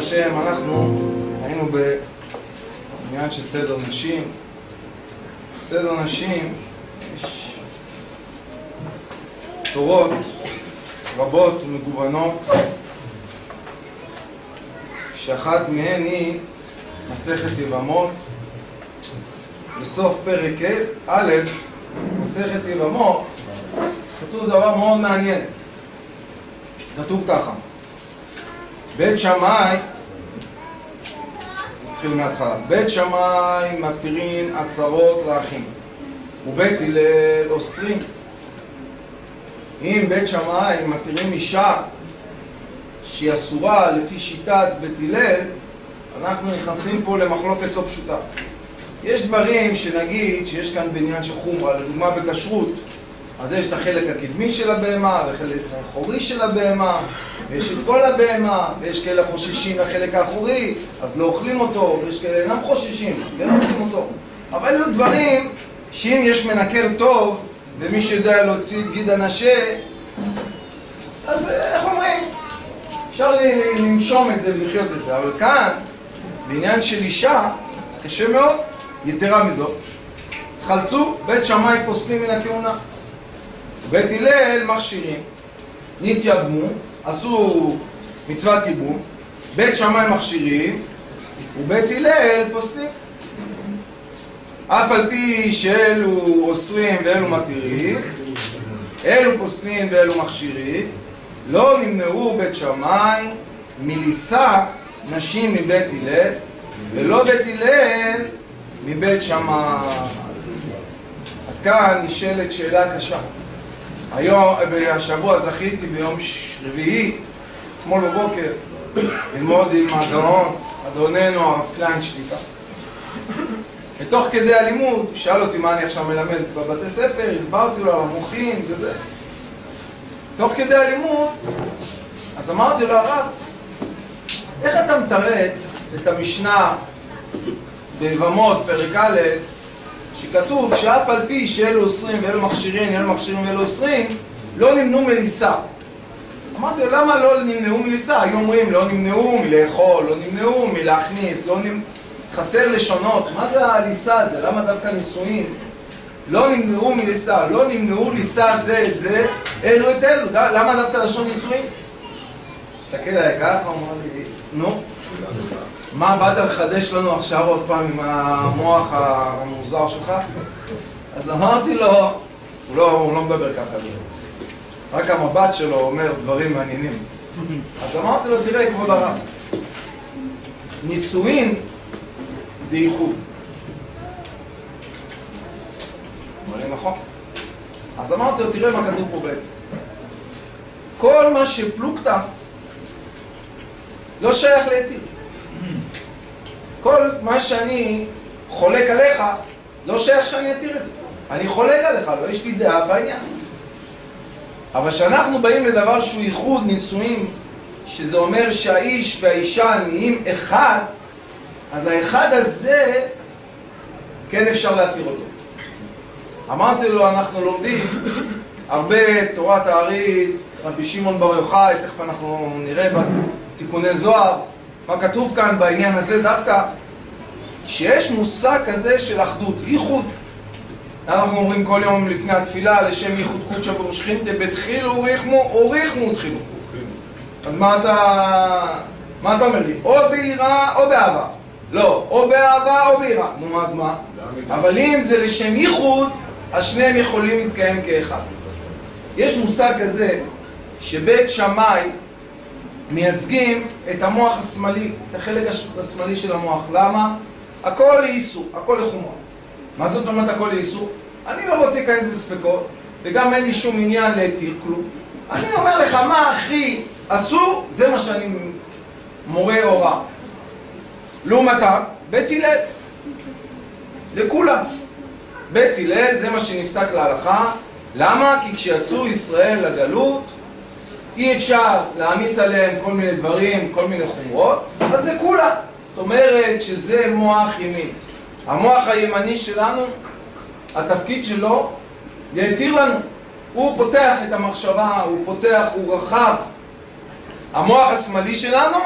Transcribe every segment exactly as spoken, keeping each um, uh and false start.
השם, אנחנו היינו בעניין של סדר נשים. סדר נשים, יש תורות רבות ומגוונות, שאחת מהן היא מסכת יבמות. בסוף פרק א', מסכת יבמות, כתוב דבר מאוד מעניין. כתוב ככה: בית שמאי, נתחיל מההתחלה, בית שמאי מתירים עצרות לאחים, ובית הלל אוסרים. אם בית שמאי מתירים אישה שהיא אסורה לפי שיטת בית הלל, אנחנו נכנסים פה למחלוקת לא פשוטה. יש דברים שנגיד שיש כאן בעניין של חומרה, לדוגמה בכשרות, אז יש את החלק הקדמי של הבהמה וחלק האחורי של הבהמה, ויש את כל הבהמה, ויש כאלה חוששים לחלק האחורי, אז לא אוכלים אותו, ויש כאלה אינם חוששים, אז כן אוכלים אותו. אבל אלו דברים שאם יש מנקר טוב, ומי שיודע להוציא את גיד הנשה, אז איך אומרים? אפשר לנשום את זה ולחיות את זה. אבל כאן, בעניין של אישה, זה קשה מאוד. יתרה מזאת, חלצו, בית שמאי פוסלים מן הכהונה, בית הלל מכשירים, נתייבמו, עשו מצוות ייבום, בית שמאי מכשירים, ובית הלל פוסלים. אף על פי שאלו אוסרים ואלו מתירים, אלו פוסלים ואלו מכשירים, לא נמנעו בית שמאי מלישא נשים מבית הלל, ולא בית הלל מבית שמאי. אז כאן נשאלת שאלה קשה. היום, השבוע זכיתי ביום רביעי, אתמול בבוקר, ללמוד עם הגאון, אדוננו הרב קליין שליטה. ותוך כדי הלימוד, שאל אותי מה אני עכשיו מלמד בבתי ספר, הסברתי לו על המוחים וזה. תוך כדי הלימוד, אז אמרתי לו, הרב, איך אתה מתרץ את המשנה ביבמות, פרק א', שכתוב שאף על פי שאלו אוסרים ואלו מכשירים, אלו מכשירים ואלו אוסרים, לא נמנעו מלישא. אמרתי לו, למה לא נמנעו מלישא? היו אומרים, לא נמנעו מלאכול, לא נמנעו מלהכניס, לא נמנעו... חסר לשונות. מה זה הלישא הזה? למה דווקא נישואין? לא נמנעו מלישא, לא נמנעו לישא זה את זה, אלו את אלו. למה דווקא לשון נישואין? תסתכל עליי ככה, הוא אמר לי, נו? מה באת לחדש לנו עכשיו עוד פעם עם המוח המוזר שלך? אז אמרתי לו, הוא לא, הוא לא מדבר ככה, רק המבט שלו אומר דברים מעניינים. אז אמרתי לו, תראה כבוד הרב, נישואין זה ייחוד. אמר לי, נכון. אז אמרתי לו, תראה מה כתוב פה בעצם. כל מה שפלוגתא לא שייך להתיר. כל מה שאני חולק עליך, לא שייך שאני אתיר את זה. אני חולק עליך, לא יש לי דעה בעניין. אבל כשאנחנו באים לדבר שהוא ייחוד, נישואים, שזה אומר שהאיש והאישה נהיים אחד, אז האחד הזה, כן אפשר להתיר אותו. אמרתי לו, אנחנו לומדים הרבה תורת הארי, רבי שמעון בר יוחאי, תכף אנחנו נראה בתיקוני זוהר, מה כתוב כאן בעניין הזה דווקא, שיש מושג כזה של אחדות, ייחוד. אנחנו אומרים כל יום לפני התפילה, לשם ייחוד קודשא ברושכינתא, בתחילו אוריכמו, אוריכמו תחילו. אז מה אתה, מה אתה אומר לי? או ביראה או באהבה. לא, או באהבה או ביראה. נו, אז מה? אבל אם זה לשם ייחוד, אז שניהם יכולים להתקיים כאחד. יש מושג כזה שבית שמאי מייצגים את המוח השמאלי, את החלק השמאלי של המוח. למה? הכל לאיסור, הכל לחומרה. מה זאת אומרת הכל לאיסור? אני לא רוצה להיכנס בספקות, וגם אין לי שום עניין להתיר כלום. אני אומר לך, מה הכי אסור? זה מה שאני מורה הוראה. לעומתם, בית הלל. לכולם. בית הלל זה מה שנפסק להלכה. למה? כי כשיצאו ישראל לגלות, אי אפשר להעמיס עליהם כל מיני דברים, כל מיני חומרות, אז לכולם. זאת אומרת שזה מוח ימין. המוח הימני שלנו, התפקיד שלו, להתיר לנו. הוא פותח את המחשבה, הוא פותח, הוא רחב. המוח השמאלי שלנו,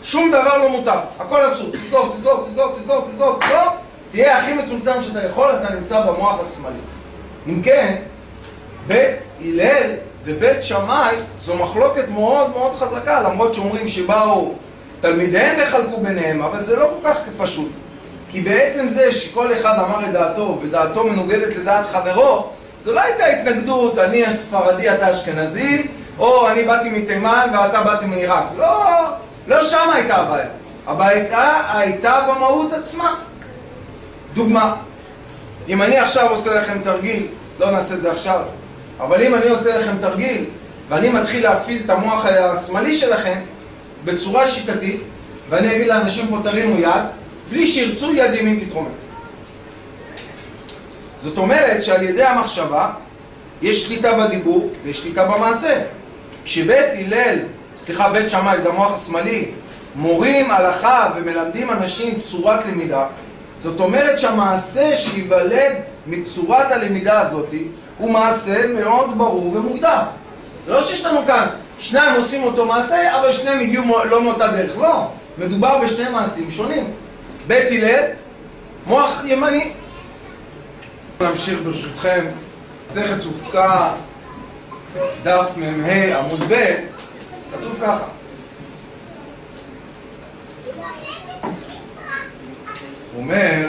שום דבר לא מותר, הכל אסור, תסדוק, תסדוק, תסדוק, תסדוק, תסדוק, תסדוק, תהיה הכי מצומצם שאתה יכול, אתה נמצא במוח השמאלי. אם כן, בית הלל ובית שמאי זו מחלוקת מאוד מאוד חזקה, למרות שאומרים שבאו תלמידיהם וחלקו ביניהם, אבל זה לא כל כך פשוט. כי בעצם זה שכל אחד אמר את דעתו ודעתו מנוגדת לדעת חברו, זו לא הייתה התנגדות, אני הספרדי, אתה אשכנזי, או אני באתי מתימן ואתה באתי מעיראק. לא, לא שם הייתה הבעיה. הבעיה הייתה במהות עצמה. דוגמה, אם אני עכשיו עושה לכם תרגיל, לא נעשה את זה עכשיו, אבל אם אני עושה לכם תרגיל ואני מתחיל להפעיל את המוח השמאלי שלכם בצורה שיטתית, ואני אגיד לאנשים פה תרימו יד, בלי שירצו יד ימין תתרומם. זאת אומרת שעל ידי המחשבה יש שליטה בדיבור ויש שליטה במעשה. כשבית הלל, סליחה, בית שמאי, זה המוח השמאלי, מורים הלכה ומלמדים אנשים צורת למידה, זאת אומרת שהמעשה שיוולד מצורת הלמידה הזאת הוא מעשה מאוד ברור ומוגדר. זה לא שיש לנו כאן שניים עושים אותו מעשה, אבל שניהם הגיעו לא מאותה דרך. לא, מדובר בשני מעשים שונים. בית הלל, מוח ימני. נמשיך ברשותכם, מסכת סוכה, דף מ"ה עמוד ב', כתוב ככה. הוא אומר,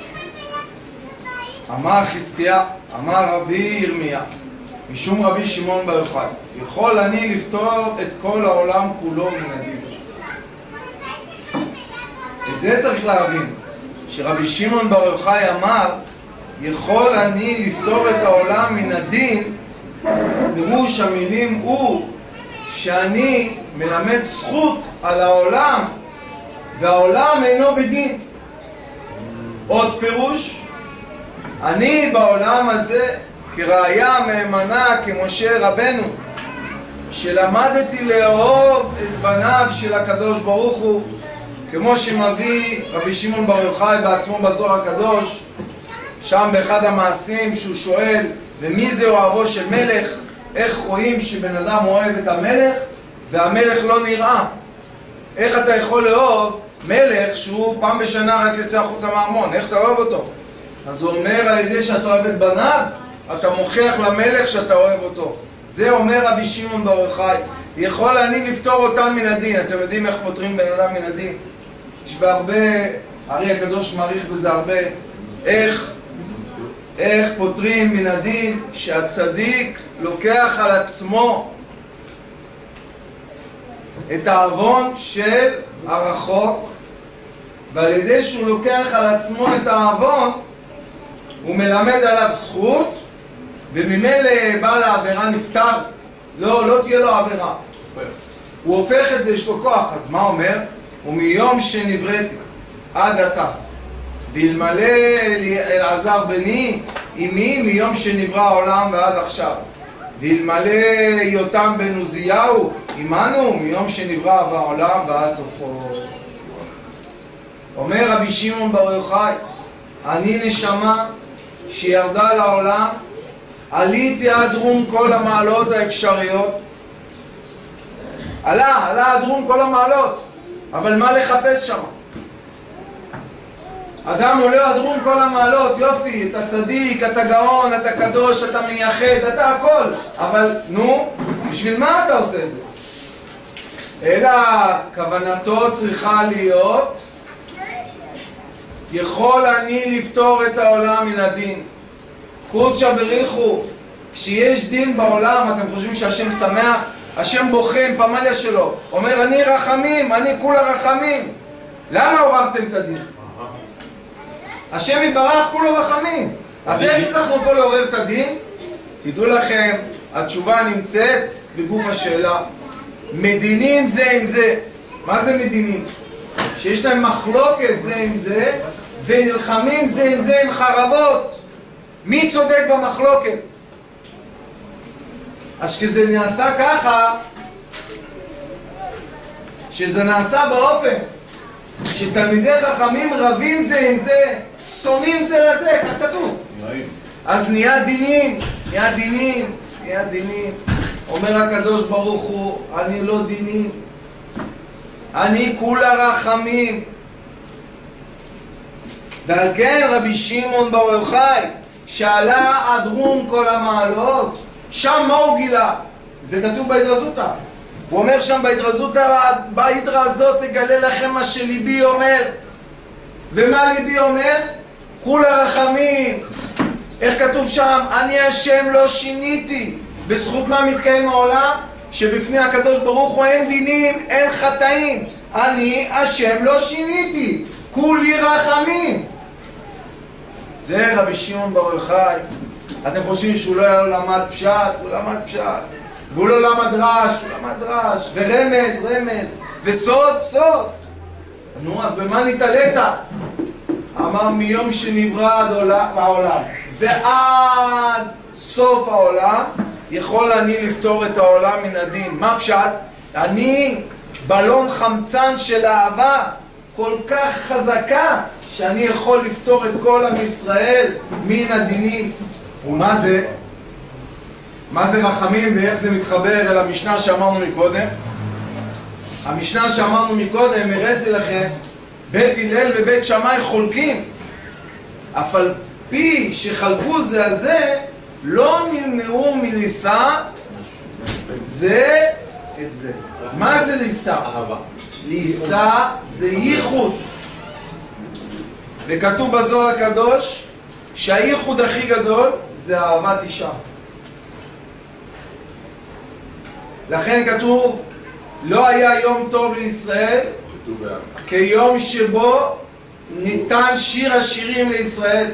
אמר חזקיה, אמר רבי ירמיה, משום רבי שמעון בר יוחאי, יכול אני לפתור את כל העולם כולו מן הדין. את זה צריך להבין, שרבי שמעון בר יוחאי אמר, יכול אני לפתור את העולם מן הדין, פירוש המילים הוא שאני מלמד זכות על העולם, והעולם אינו בדין. עוד פירוש, אני בעולם הזה כראיה מהימנה כמשה רבנו, שלמדתי לאהוב את בניו של הקדוש ברוך הוא, כמו שמביא רבי שמעון בר יוחאי בעצמו בזוהר הקדוש, שם באחד המעשים שהוא שואל, ומי זה אוהבו של מלך? איך רואים שבן אדם אוהב את המלך והמלך לא נראה? איך אתה יכול לאהוב מלך שהוא פעם בשנה רק יוצא החוצה מהארמון? איך אתה אוהב אותו? אז הוא אומר, על ידי שאתה אוהב את בניו, אתה מוכיח למלך שאתה אוהב אותו. זה אומר רבי שמעון בר יוחאי, יכול אני לפתור אותם מן הדין. אתם יודעים איך פותרים בן אדם מן הדין? יש בהרבה, הרי הקדוש מעריך בזה הרבה, איך איך פותרים מן הדין שהצדיק לוקח על עצמו את העוון של הרחוק, ועל ידי שהוא לוקח על עצמו את העוון הוא מלמד עליו זכות, וממילא בעל העבירה נפטר, לא, לא תהיה לו עבירה, הוא הופך את זה, יש לו כוח. אז מה אומר? ומיום שנבראתי עד עתה ואלמלא אלעזר בני אמי מיום שנברא העולם ועד עכשיו, ואלמלא יותם בן עוזיהו עמנו מיום שנברא העולם ועד סופו. אומר רבי שמעון בר יוחאי, אני נשמה שירדה לעולם, עליתי עד רום כל המעלות האפשריות. עלה, עלה עד רום כל המעלות, אבל מה לחפש שם? אדם עולה עד רום כל המעלות, יופי, אתה צדיק, אתה גאון, אתה קדוש, אתה מייחד, אתה הכל, אבל נו, בשביל מה אתה עושה את זה? אלא כוונתו צריכה להיות, יכול אני לפתור את העולם מן הדין. קודשא בריחו, כשיש דין בעולם, אתם חושבים שהשם שמח? השם בוחן פמליה שלו, אומר אני רחמים, אני כולה רחמים. למה עוררתם את הדין? השם יתברך כולו רחמים. אז איך הצלחנו פה לעורר את הדין? תדעו לכם, התשובה נמצאת בגוף השאלה. מדינים זה עם זה. מה זה מדינים? שיש להם מחלוקת זה עם זה, ונלחמים זה עם זה עם חרבות. מי צודק במחלוקת? אז כשזה נעשה ככה, שזה נעשה באופן שתלמידי חכמים רבים זה עם זה, שונאים זה לזה, כך כתוב. אז נהיה דינים, נהיה דינים, נהיה דינים. אומר הקדוש ברוך הוא, אני לא דינים. אני כולה רחמים. ועל כן רבי שמעון בר יוחאי, שעלה עד רום כל המעלות, שם מה הוא גילה? זה כתוב בהתרזותא. הוא אומר שם בהתרזותא, בהתרזות תגלה לכם מה שליבי אומר. ומה ליבי אומר? כולה רחמים. איך כתוב שם? אני השם לא שיניתי. בזכות מה מתקיים העולם? שבפני הקדוש ברוך הוא אין דינים, אין חטאים. אני השם לא שיניתי, כולי רחמים. זה רבי שמעון בר יוחאי. אתם חושבים שהוא לא למד פשט? הוא למד פשט. והוא לא למד רש, הוא למד רש. ורמז, רמז. וסוד, סוד. נו, אז במה נתעלית? אמר מיום שנברא עד העולם ועד סוף העולם יכול אני לפתור את העולם מן הדין. מה פשט? אני בלון חמצן של אהבה כל כך חזקה שאני יכול לפתור את כל עם ישראל מן הדינים. ומה זה? מה זה רחמים ואיך זה מתחבר אל המשנה שאמרנו מקודם? המשנה שאמרנו מקודם, הראיתי לכם, בית הלל ובית שמאי חולקים, אף על פי שחלקו זה על זה, לא נמנעו מליסה זה את זה. מה זה ליסה? ליסה זה ייחוד. וכתוב בזוהר הקדוש שהייחוד הכי גדול זה אהבת אישה. לכן כתוב לא היה יום טוב לישראל כיום שבו ניתן שיר השירים לישראל.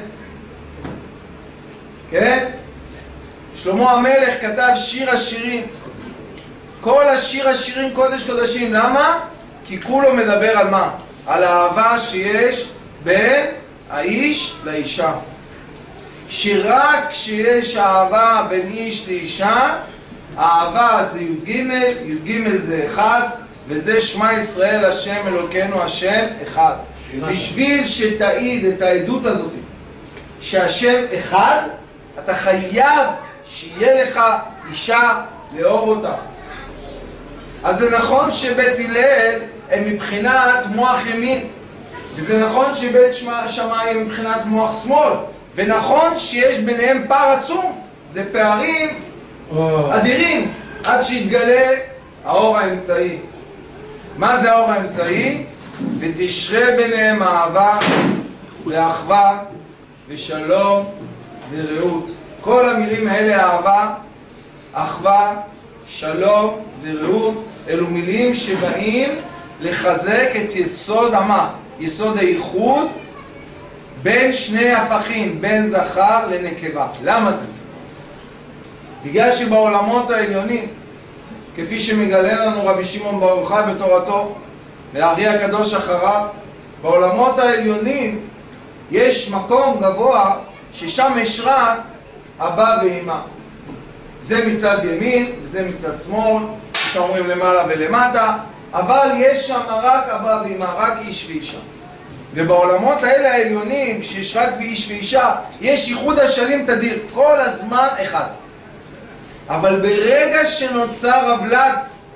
כן? שלמה המלך כתב שיר השירים. כל השיר השירים קודש קודשים. למה? כי כולו מדבר על מה? על האהבה שיש בין האיש לאישה. שרק כשיש אהבה בין איש לאישה, האהבה זה י"ג, י"ג זה אחד, וזה שמע ישראל השם אלוקינו השם אחד. בשביל שתעיד את העדות הזאת שהשם אחד, אתה חייב שיהיה לך אישה לאהוב אותה. אז זה נכון שבית הלל הם מבחינת מוח ימין, וזה נכון שבית שמאי הם מבחינת מוח שמאל, ונכון שיש ביניהם פער עצום. זה פערים אדירים עד שיתגלה האור האמצעי. מה זה האור האמצעי? ותשרה ביניהם אהבה ואחווה ושלום ורעות. כל המילים האלה, אהבה, אחווה, שלום ורעות, אלו מילים שבאים לחזק את יסוד המה, יסוד הייחוד בין שני הפכים, בין זכר לנקבה. למה זה? בגלל שבעולמות העליונים, כפי שמגלה לנו רבי שמעון בר יוחאי בתורתו, והארי הקדוש אחריו, בעולמות העליונים יש מקום גבוה ששם יש רק אבא ואמא. זה מצד ימין וזה מצד שמאל, שאומרים למעלה ולמטה, אבל יש שם רק אבא ואמא, רק איש ואישה. ובעולמות האלה העליונים, שיש רק איש ואישה, יש ייחוד השלים תדיר, כל הזמן אחד. אבל ברגע שנוצר הבלת,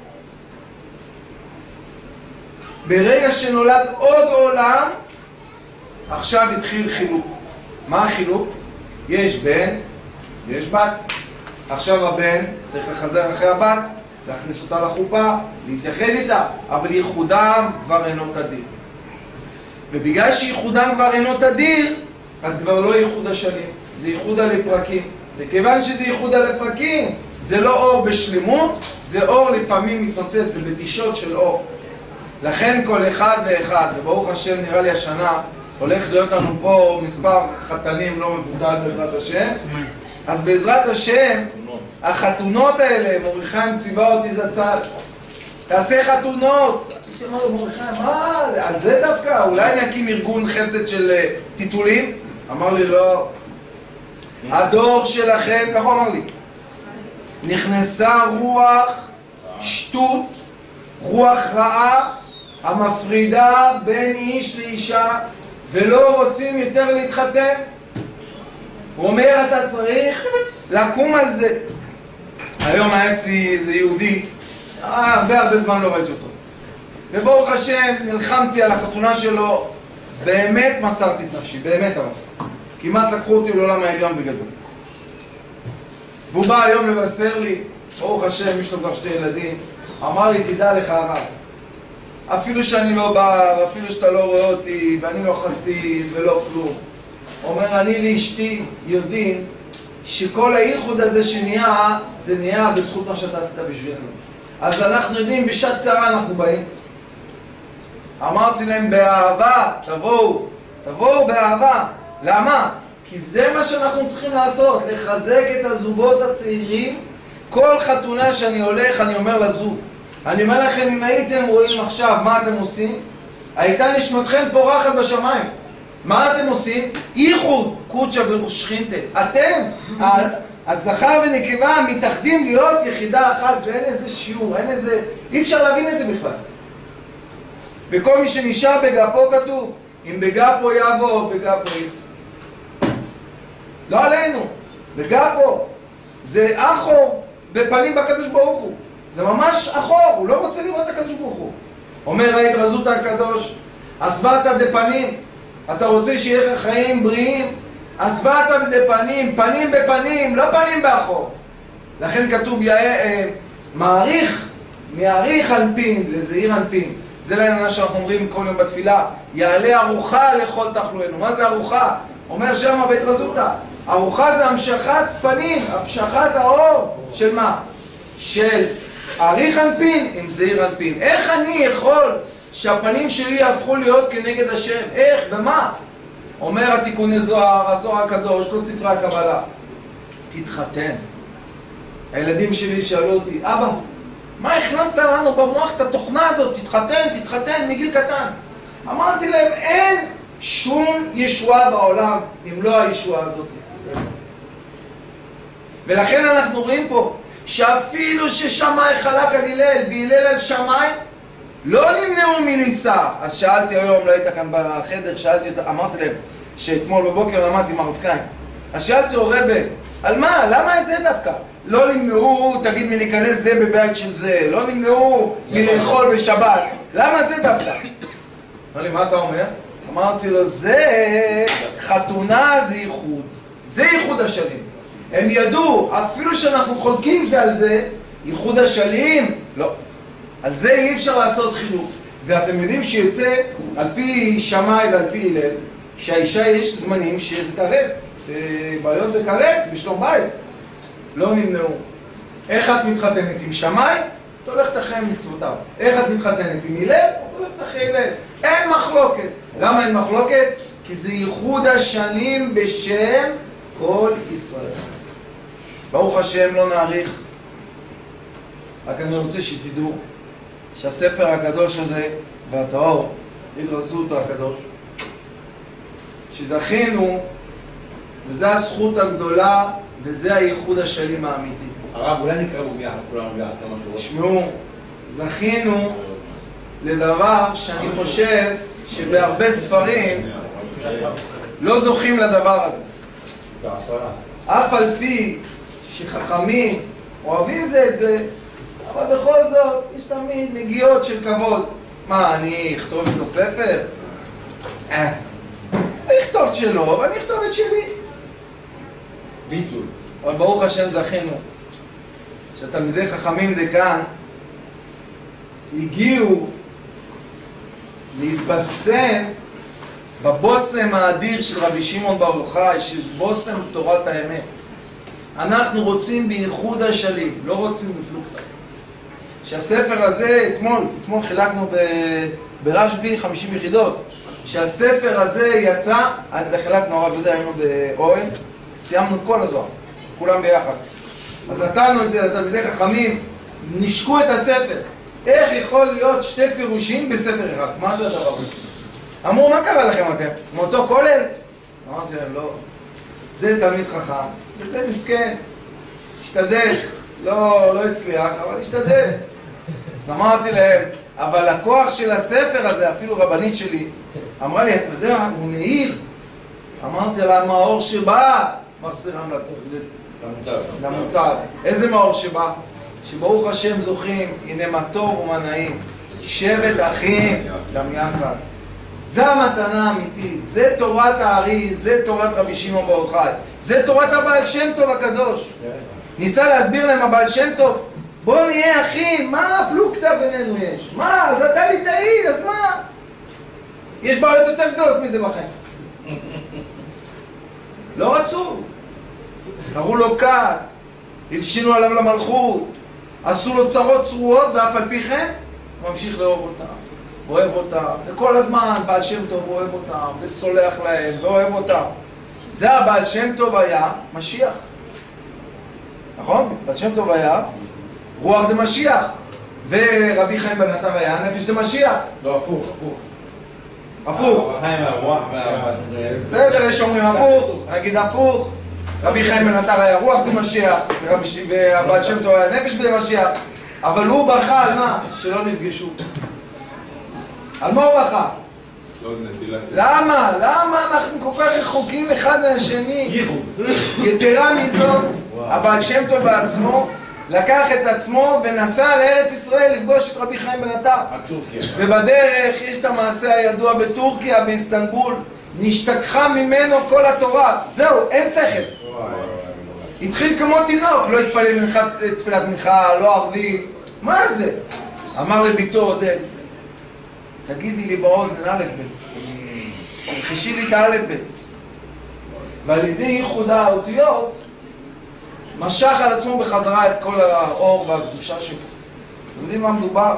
ברגע שנולד עוד עולם, עכשיו התחיל חילוק. מה החילוק? יש בן ויש בת. עכשיו הבן צריך לחזר אחרי הבת, להכניס אותה לחופה, להתייחד איתה, אבל ייחודם כבר אינו תדיר. ובגלל שייחודם כבר אינו תדיר, אז כבר לא ייחוד השלים, זה ייחוד לפרקים. וכיוון שזה ייחוד לפרקים, זה לא אור בשלמות, זה אור לפעמים מתנוצץ, זה בתישות של אור. לכן כל אחד ואחד, וברוך השם נראה לי השנה, הולך להיות לנו פה מספר חתנים לא מבוטל בעזרת השם. אז בעזרת השם, החתונות האלה, מוריכיים ציווה אותי זצ"ל, תעשה חתונות. מה? על זה דווקא? אולי אני אקים ארגון חסד של טיטולים? אמר לי לא. הדור שלכם, כך הוא אמר לי, נכנסה רוח שטות, רוח רעה, המפרידה בין איש לאישה, ולא רוצים יותר להתחתן. הוא אומר, אתה צריך לקום על זה. היום היה אצלי איזה יהודי, הרבה הרבה זמן לא ראיתי אותו, וברוך השם, נלחמתי על החתונה שלו, באמת מסרתי את נפשי, באמת אבל. כמעט לקחו אותי לעולם ההיגיון בגלל זה. והוא בא היום לבשר לי, ברוך השם, יש לו כבר שתי ילדים, אמר לי, תדע לך הרב, אפילו שאני לא בא, ואפילו שאתה לא רואה אותי, ואני לא חסיד ולא כלום. אומר, אני ואשתי יודעים שכל הייחוד הזה שנהיה, זה נהיה בזכות מה שאתה עשית בשבילנו. אז אנחנו יודעים, בשעת צרה אנחנו באים. אמרתי להם, באהבה, תבואו, תבואו באהבה. למה? כי זה מה שאנחנו צריכים לעשות, לחזק את הזוגות הצעירים. כל חתונה שאני הולך, אני אומר לזוג, אני אומר לכם, אם הייתם רואים עכשיו מה אתם עושים, הייתה נשמתכם פורחת בשמיים. מה אתם עושים? ייחוד, קודשא בריך שכינתא. אתם, הזכר ונקבה, מתאחדים להיות יחידה אחת. זה אין איזה שיעור, אין איזה... אי אפשר להבין את זה בכלל. וכל מי שנשאר בגפו כתוב, אם בגפו יבוא, בגפו יצא. לא עלינו, בגפו. זה אחור בפנים בקדוש ברוך הוא. זה ממש אחור, הוא לא רוצה לראות את הקדוש ברוך הוא. אומר ההתרזות הקדוש, עזבת דפנים, אתה רוצה שיהיה לך חיים בריאים? עזבת דפנים, פנים בפנים, לא פנים באחור. לכן כתוב יאה, מעריך, מעריך אנפין לזעיר אנפין. זה לעניין שאנחנו אומרים כל יום בתפילה, יעלה ארוחה לכל תחלואנו. מה זה ארוחה? אומר שם בהתרזותא, ארוחה זה המשכת פנים, המשכת האור של מה? של עריך אנפין עם זעיר אנפין. איך אני יכול שהפנים שלי יהפכו להיות כנגד השם? איך? במה? אומר התיקוני זוהר, הזוהר הקדוש, כל ספרי הקבלה, תתחתן. הילדים שלי שאלו אותי, אבא, מה הכנסת לנו במוח את התוכנה הזאת? תתחתן, תתחתן מגיל קטן. אמרתי להם, אין שום ישועה בעולם אם לא הישועה הזאת. ולכן אנחנו רואים פה שאפילו ששמאי חלק על הלל והלל על שמאי, לא נמנעו מליסה. אז שאלתי היום, לא היית כאן בחדר, שאלתי, אמרתי להם שאתמול בבוקר למדתי עם הרב קליין. אז שאלתי לו, רבי, על מה? למה את זה דווקא? לא נמנעו, תגיד מי להיכנס זה בבית של זה, לא נמנעו מלאכול בשבת. למה זה דווקא? אמר לי, מה אתה אומר? אמרתי לו, זה חתונה, זה ייחוד. זה ייחוד השלים. הם ידעו, אפילו שאנחנו חולקים זה על זה, ייחוד השלים, לא. על זה אי אפשר לעשות חילוק. ואתם יודעים שיוצא, על פי שמאי ועל פי הלל, שהאישה יש זמנים שזה כרת, זה בעיות בכרת, בשלום בית. לא נמנעו. איך את מתחתנת עם שמאי? את הולכת אחרי מצוותיו. איך את מתחתנת עם הלל? את הולכת אחרי הלל. אין מחלוקת. למה אין מחלוקת? כי זה ייחוד השלים בשם כל ישראל. ברוך השם, לא נאריך. רק אני רוצה שתדעו שהספר הקדוש הזה והטהור, התרזותא הקדוש, שזכינו, וזו הזכות הגדולה, וזה הייחוד השלים האמיתי. הרב, אולי נקרא בו ביחד, כולנו ביחד, כמה שורות. תשמעו, זכינו לדבר שאני חושב שבהרבה ספרים לא זוכים לדבר הזה. אף על פי שחכמים אוהבים זה את זה, אבל בכל זאת יש תמיד נגיעות של כבוד. מה, אני אכתוב איתו ספר? אה, אני אכתוב את שלו, ואני אכתוב את שלי. ביטול. אבל ברוך השם זכינו שהתלמידי חכמים דקן הגיעו להתבשם בבושם האדיר של רבי שמעון בר יוחאי, שזה בושם תורת האמת. אנחנו רוצים בייחוד השלים, לא רוצים בפלוגתא. שהספר הזה, אתמול, אתמול חילקנו ברשב"י חמישים יחידות, שהספר הזה יצא, חילקנו, הרב יהודה, היינו באוהל, סיימנו כל הזוהר, כולם ביחד. אז נתנו את זה לתלמידי חכמים, נשקו את הספר. איך יכול להיות שתי פירושים בספר אחד? מה זה הדבר הזה? אמרו, מה קרה לכם אתם? מאותו כולל? אמרתי להם, לא. זה תלמיד חכם, וזה מסכן. השתדל, לא, לא הצליח, אבל השתדל. אז אמרתי להם, אבל הכוח של הספר הזה, אפילו רבנית שלי, אמרה לי, אתה יודע, הוא נעיר. אמרתי לה, מאור שבא, מחסירם למוטב. איזה מאור שבא? שברוך השם זוכים, הנה מה טוב ומה נעים. שבט אחים, גם יחד. זה המתנה האמיתית, זה תורת הארי, זה תורת רבי שמעון בר יוחאי, זה תורת הבעל שם טוב הקדוש. ניסה להסביר להם הבעל שם טוב, בוא נהיה אחים, מה הפלוגתא בינינו יש? מה? אז אתה ליטאי, אז מה? יש בעיות יותר גדולות מזה בחיים. לא רצו. קראו לו כת, הלשינו עליו למלכות, עשו לו צרות צרורות, ואף על פי כן הוא ממשיך לאהוב אותם, אוהב אותם, וכל הזמן בעל שם טוב אוהב אותם, וסולח להם, ואוהב אותם. זה הבעל שם טוב היה משיח. נכון? בעל שם טוב היה רוח דמשיח, ורבי חיים בן עטר היה נפש דמשיח. לא, הפוך, הפוך. הפוך. רבי חיים הרוח וה... בסדר, יש אומרים הפוך, נגיד הפוך. רבי חיים בן עטר היה רוח דמשיח, והבעל שם טוב היה נפש דמשיח. אבל הוא בכה על מה? שלא נפגשו. על מה הוא בכה? למה? למה אנחנו כל כך רחוקים אחד מהשני? יתרה מזאת, הבעל שם טוב בעצמו לקח את עצמו ונסע לארץ ישראל לפגוש את רבי חיים בן עטר. ובדרך יש את המעשה הידוע בטורקיה, באיסטנבול, נשתכחה ממנו כל התורה. זהו, אין שכל. התחיל כמו תינוק, לא התפלל תפילת מנחה, לא ערבית. מה זה? אמר לביתו עודד, תגידי לי באוזן א' ב', תרחישי לי את הא' ב'. ועל ידי ייחוד האותיות משך על עצמו בחזרה את כל האור והקדושה שלו. אתם יודעים מה מדובר?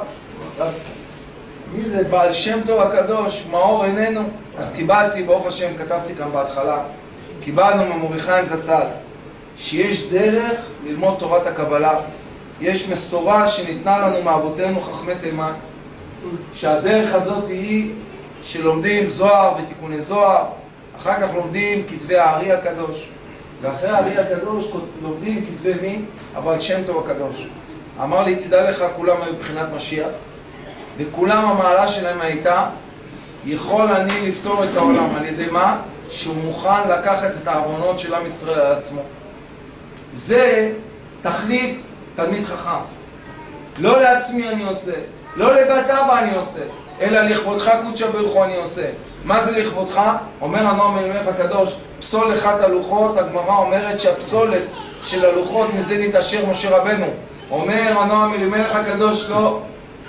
מי זה? בעל שם טוב הקדוש, מאור עינינו. אז קיבלתי, ברוך השם, כתבתי כאן בהתחלה, קיבלנו ממורי חיים זצ"ל, שיש דרך ללמוד תורת הקבלה. יש מסורה שניתנה לנו מאבותינו חכמי תימן, שהדרך הזאת היא שלומדים זוהר ותיקוני זוהר, אחר כך לומדים כתבי הארי הקדוש, ואחרי הארי הקדוש לומדים כתבי מי? הבעל שם טוב הקדוש. אמר לי, תדע לך, כולם היו בחינת משיח, וכולם המעלה שלהם הייתה, יכול אני לפתור את העולם. על ידי מה? שהוא מוכן לקחת את הארונות של עם ישראל על עצמו. זה תכלית תלמיד חכם. לא לעצמי אני עושה, לא לבת אבא אני עושה, אלא לכבודך קודשא בריך הוא אני עושה. מה זה לכבודך? אומר הנועם אלימלך הקדוש, פסול לך את הלוחות. הגמרא אומרת שהפסולת של הלוחות מזה נתעשר משה רבנו. אומר הנועם אלימלך הקדוש, לא,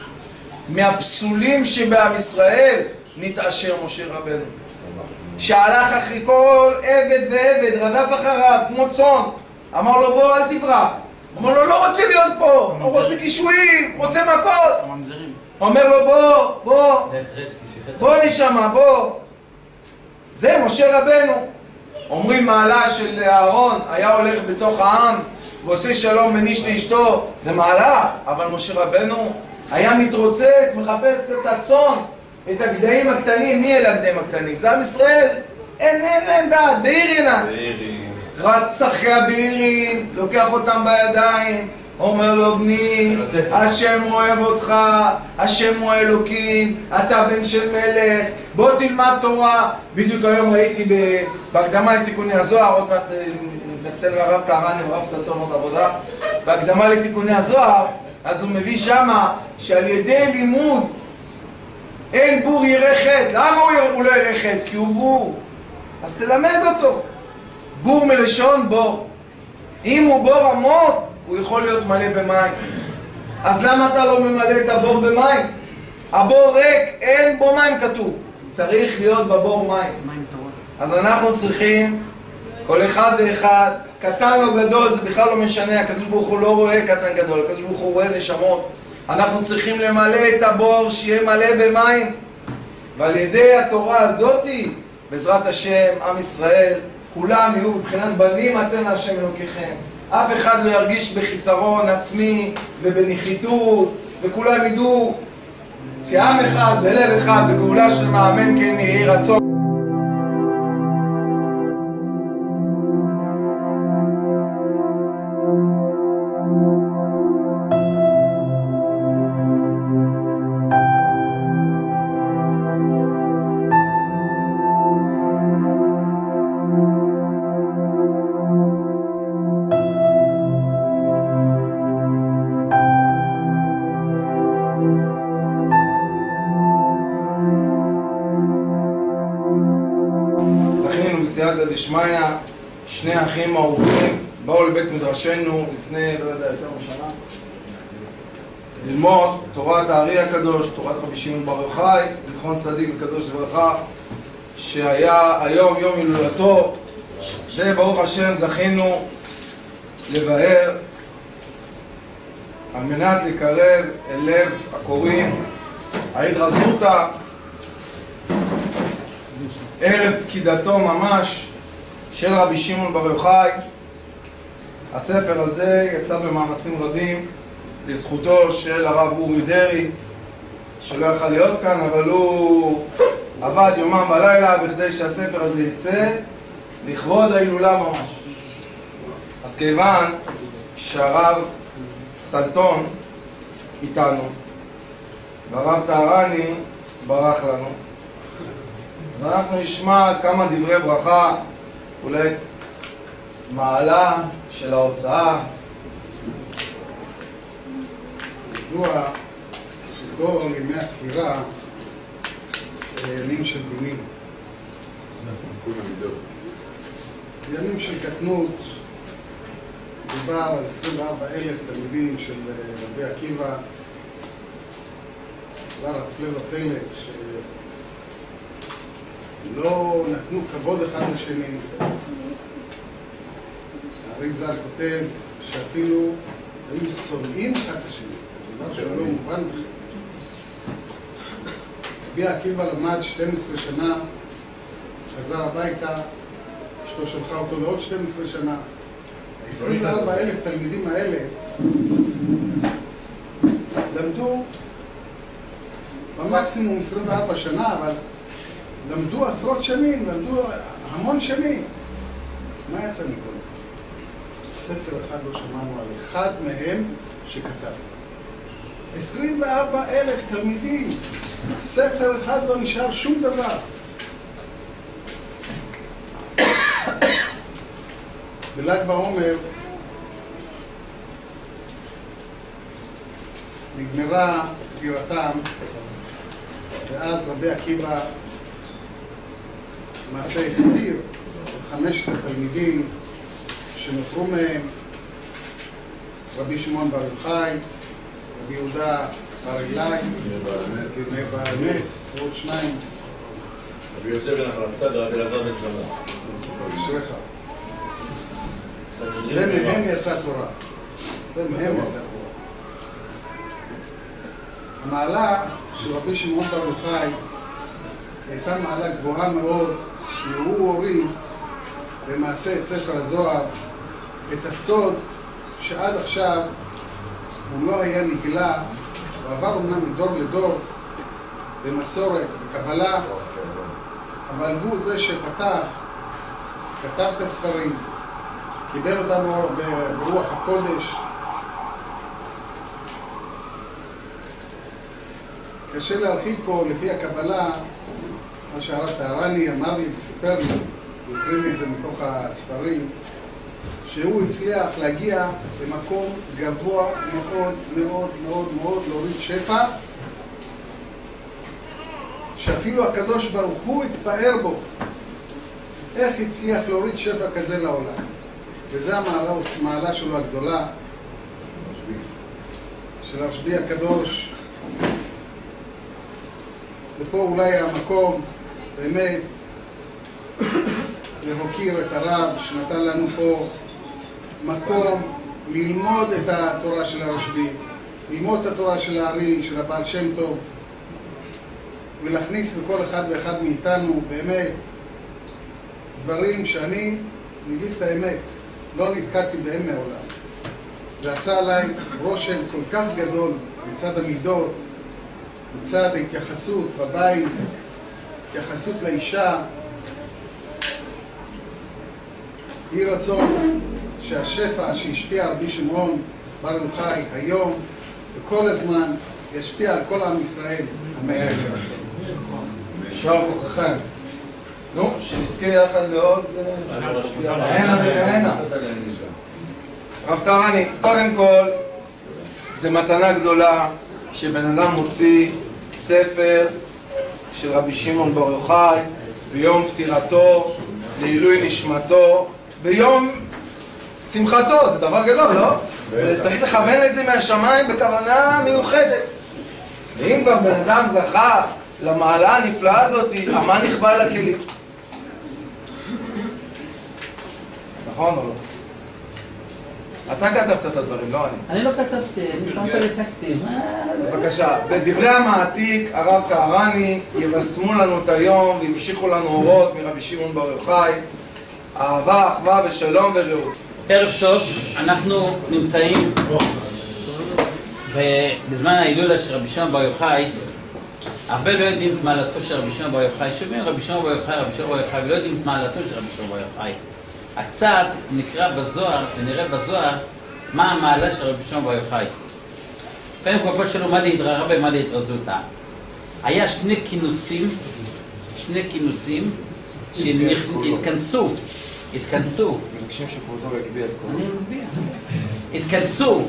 מהפסולים שבעם ישראל נתעשר משה רבנו, שהלך אחרי כל עבד ועבד, רדף אחריו כמו צאן, אמר לו בוא אל תברח. אמר לו לא רוצה להיות פה, הוא רוצה קישואים, רוצה מכות. אומר לו בוא, בוא, בוא נשמה, בוא. זה משה רבנו. אומרים מעלה של אהרון, היה הולך בתוך העם ועושה שלום בין איש לאשתו, זה מעלה. אבל משה רבנו היה מתרוצץ, מחפש את הצאן, את הגדיים הקטנים. מי אלה הגדיים הקטנים? זה עם ישראל, אין, אין להם דעת, בעירינה. רץ אחרי הבעירים, לוקח אותם בידיים, אומר לו בני, השם אוהב אותך, השם הוא האלוקים, אתה בן של מלך, בוא תלמד תורה. בדיוק היום ראיתי בהקדמה לתיקוני הזוהר, עוד מעט נתן לרב טהרני ורב סלטון עוד עבודה, בהקדמה לתיקוני הזוהר, אז הוא מביא שמה שעל ידי לימוד אין בור ירא חטא. למה הוא לא ירא חטא? כי הוא בור. אז תלמד אותו. בור מלשון בור. אם הוא בור עמוק, הוא יכול להיות מלא במים. אז למה אתה לא ממלא את הבור במים? הבור ריק, אין בו מים כתוב. צריך להיות בבור מים. אז אנחנו צריכים, כל אחד ואחד, קטן או גדול, זה בכלל לא משנה. הקדוש ברוך הוא לא רואה קטן גדול, הקדוש ברוך הוא רואה נשמות. אנחנו צריכים למלא את הבור שיהיה מלא במים. ועל ידי התורה הזאת, בעזרת השם, עם ישראל, כולם יהיו בבחינת בנים אתם להשם אלוקיכם. אף אחד לא ירגיש בחיסרון עצמי ובנחיתות, וכולם ידעו כעם אחד, בלב אחד, בגאולה שלמה, אמן כן יהי רצון. דשמיא, שני אחים אהובים, באו לבית מדרשנו לפני, לא יודע, יותר משנה, ללמוד תורת הארי הקדוש, תורת רבי שמעון בר יוחאי, זיכרון צדיק וקדוש לברכה, שהיה היום יום הילולתו, וברוך השם זכינו לבאר על מנת לקרב אל לב הקוראים ההתרזותא ערב פקידתו ממש של רבי שמעון בר יוחאי. הספר הזה יצא במאמצים רבים לזכותו של הרב אורי דרעי, שלא יכל להיות כאן, אבל הוא עבד יומם בלילה בכדי שהספר הזה יצא לכבוד ההילולה ממש. אז כיוון שהרב סלטון איתנו והרב טהרני ברח לנו, אז אנחנו נשמע כמה דברי ברכה, אולי מעלה של ההוצאה. ידוע שכל ימי הספירה ימים של דינים, ימים של קטנות. מדובר על עשרים וארבעה אלף תלמידים של רבי עקיבא. דבר הפלא ופלא שלא נתנו כבוד אחד לשני. הארי ז"ל כותב שאפילו היו שונאים אחד לשני, דבר שלא מובן בכלל. רבי עקיבא למד שתים עשרה שנה, חזר הביתה, אשתו שלחה אותו לעוד שתים עשרה שנה. עשרים וארבעה אלף תלמידים האלה למדו במקסימום עשרים וארבע שנה, אבל למדו עשרות שנים, למדו המון שנים. מה יצא מכל זה? ספר אחד לא שמענו על אחד מהם שכתב. עשרים וארבעה אלף תלמידים, ספר אחד לא נשאר שום דבר. בל"ג בעומר נגמרה פטירתם, ואז רבי עקיבא למעשה הכתיר את חמשת התלמידים שנותרו מהם: רבי שמעון בר יוחאי, רבי יהודה בר אילאי, רבי בעל נס, ועוד שניים. רבי יוסף בן החלפתא ורבי אלעזר בן שמוע. אשריך. ומהם יצא תורה. ומהם יצא תורה. המעלה של רבי שמעון בר יוחאי הייתה מעלה גבוהה מאוד, כי הוא הוריד למעשה את ספר הזוהר, את הסוד שעד עכשיו הוא לא היה נגלה, הוא עבר אומנם מדור לדור במסורת, בקבלה, אבל הוא זה שפתח, כתב את הספרים, קיבל אותם ברוח הקודש. קשה להרחיב פה לפי הקבלה, מה שהרב טהרני אמר לי וסיפר לי, הוא הקריא לי את זה מתוך הספרים, שהוא הצליח להגיע למקום גבוה מאוד מאוד מאוד מאוד, להוריד שפע, שאפילו הקדוש ברוך הוא התפאר בו. איך הצליח להוריד שפע כזה לעולם? וזה המעלה, המעלה שלו הגדולה, של הרשב"י הקדוש. ופה אולי המקום באמת להוקיר את הרב שנתן לנו פה מקום ללמוד את התורה של הרשב"י, ללמוד את התורה של הארי, של הבעל שם טוב, ולהכניס בכל אחד ואחד מאיתנו באמת דברים שאני, נגיד את האמת, לא נתקעתי בהם מעולם. זה עשה עליי רושם כל כך גדול מצד המידות, מצד ההתייחסות בבית, התייחסות לאישה. יהי רצון שהשפע שהשפיע רבי שמעון בר יוחאי היום וכל הזמן ישפיע על כל עם ישראל. אמן. יהי רצון. יישר כוחכם. נו, שנזכה יחד לעוד הנה והנה. רב טהרני, קודם כל זה מתנה גדולה שבן אדם מוציא ספר של רבי שמעון בר יוחאי ביום פטירתו, לעילוי נשמתו ביום שמחתו, זה דבר גדול, לא? זה צריך לכוון את זה מהשמיים בכוונה מיוחדת. ואם כבר בן אדם זכה למעלה הנפלאה הזאת, המה נכבה אל הכלים. נכון או לא? אתה כתבת את הדברים, לא אני. אני לא כתבתי, אני שמת לי טקטים. אז בבקשה, בדברי המעתיק, הרב טהרני יבשמו לנו את היום וימשיכו לנו אורות מרבי שמעון בר יוחאי. אהבה, אחווה ושלום ורעות. ערב טוב, אנחנו נמצאים בזמן ההילולה של רבי שמעון בר יוחאי. הרבה לא יודעים את מעלתו של רבי שמעון בר יוחאי. שומעים רבי שמעון בר יוחאי, רבי שמעון בר יוחאי, ולא יודעים את מעלתו של רבי שמעון בר יוחאי. הקצת נקרא בזוהר, ונראה בזוהר מה המעלה של רבי שמעון בר יוחאי. קודם כל פה שלו מה להתראה ומה להתרזותה. היה שני כינוסים, שני כינוסים שהתכנסו, התכנסו. מבקשים שכבודו יגביה את כל. אני מגביה. התכנסו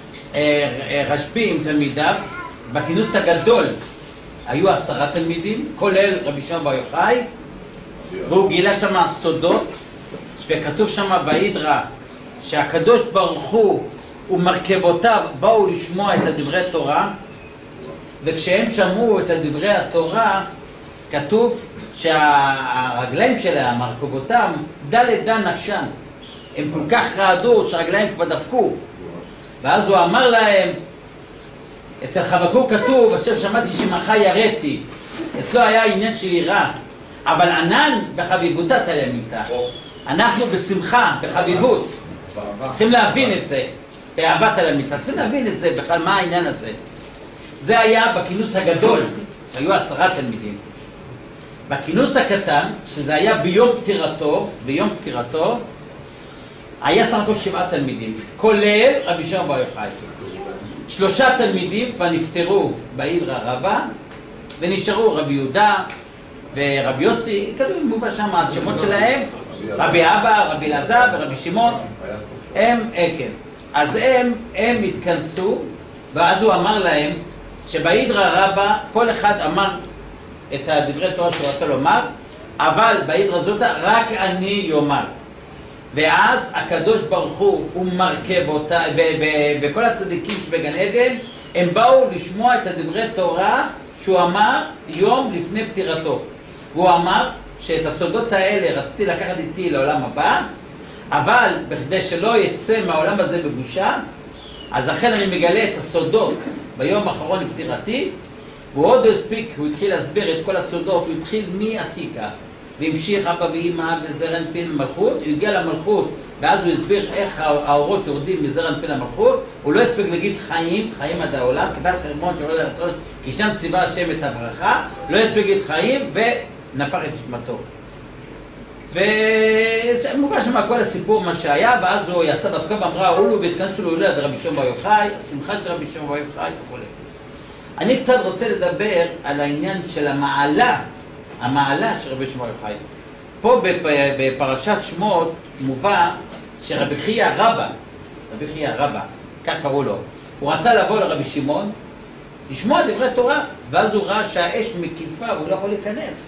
רשב"י עם תלמידיו, בכינוס הגדול היו עשרה תלמידים, כולל רבי שמעון בר יוחאי, והוא גילה שם סודות, וכתוב שם בהידרה שהקדוש ברוך הוא ומרכבותיו באו לשמוע את הדברי תורה, וכשהם שמעו את הדברי התורה כתוב שהרגליים שלהם, מרכבותם, דלת דן נקשן, הם כל כך רעדו שהרגליים כבר דפקו. ואז הוא אמר להם, אצל חבקוק כתוב, אשר שמעתי שמך יראתי, אצלו היה עניין של יראה, אבל ענן בחביבותה תלמיתה. אנחנו בשמחה, בחביבות, צריכים להבין את זה, באהבת תלמיתה, צריכים להבין את זה, בכלל מה העניין הזה. זה היה בכינוס הגדול, שהיו עשרה תלמידים. בכינוס הקטן, שזה היה ביום פטירתו, ביום פטירתו, היה סך הכל שבעה תלמידים, כולל רבי שמעון בר יוחאי. שלושה תלמידים כבר נפטרו בהידרה רבה, ונשארו רבי יהודה ורבי יוסי, כתוב מובא שם השמות שלהם, רבי אבא, רבי אלעזר ורבי שמעון, הם, כן. אז הם, הם התכנסו, ואז הוא אמר להם שבהידרה רבה כל אחד אמר את הדברי תורה שהוא רצה לומר, אבל בהידרה זאת רק אני יאמר. ואז הקדוש ברוך הוא ומרכב אותה, וכל הצדיקים שבגן עדן, הם באו לשמוע את הדברי תורה שהוא אמר יום לפני פטירתו. והוא אמר שאת הסודות האלה רציתי לקחת איתי לעולם הבא, אבל בכדי שלא יצא מהעולם הזה בבושה, אז לכן אני מגלה את הסודות ביום האחרון לפטירתי, והוא עוד לא הספיק, הוא התחיל להסביר את כל הסודות, הוא התחיל מעתיקה, והמשיך אבא ואמא וזרע אנפין למלכות, הוא הגיע למלכות, ואז הוא הסביר איך האורות יורדים מזרע אנפין למלכות, הוא לא הספיק להגיד חיים, חיים עד העולם, כתב חרמון שלא לרצון, כי שם ציווה השם את הברכה, לא הספיק להגיד חיים ונפח את נשמתו. ומובא שם כל הסיפור מה שהיה, ואז הוא יצא בת קוב ואמרה, אולו והתכנסו לו ליד רבי שמעון בר יוחאי, השמחה של רבי שמעון בר יוחאי וכו'. אני קצת רוצה לדבר על העניין של המעלה, המעלה של רבי שמעון בר יוחאי. פה בפרשת שמות מובא שרבי חייא רבא, רבי חייא רבא, כך קראו לו, הוא רצה לבוא לרבי שמעון, לשמוע דברי תורה, ואז הוא ראה שהאש מקיפה והוא לא יכול להיכנס.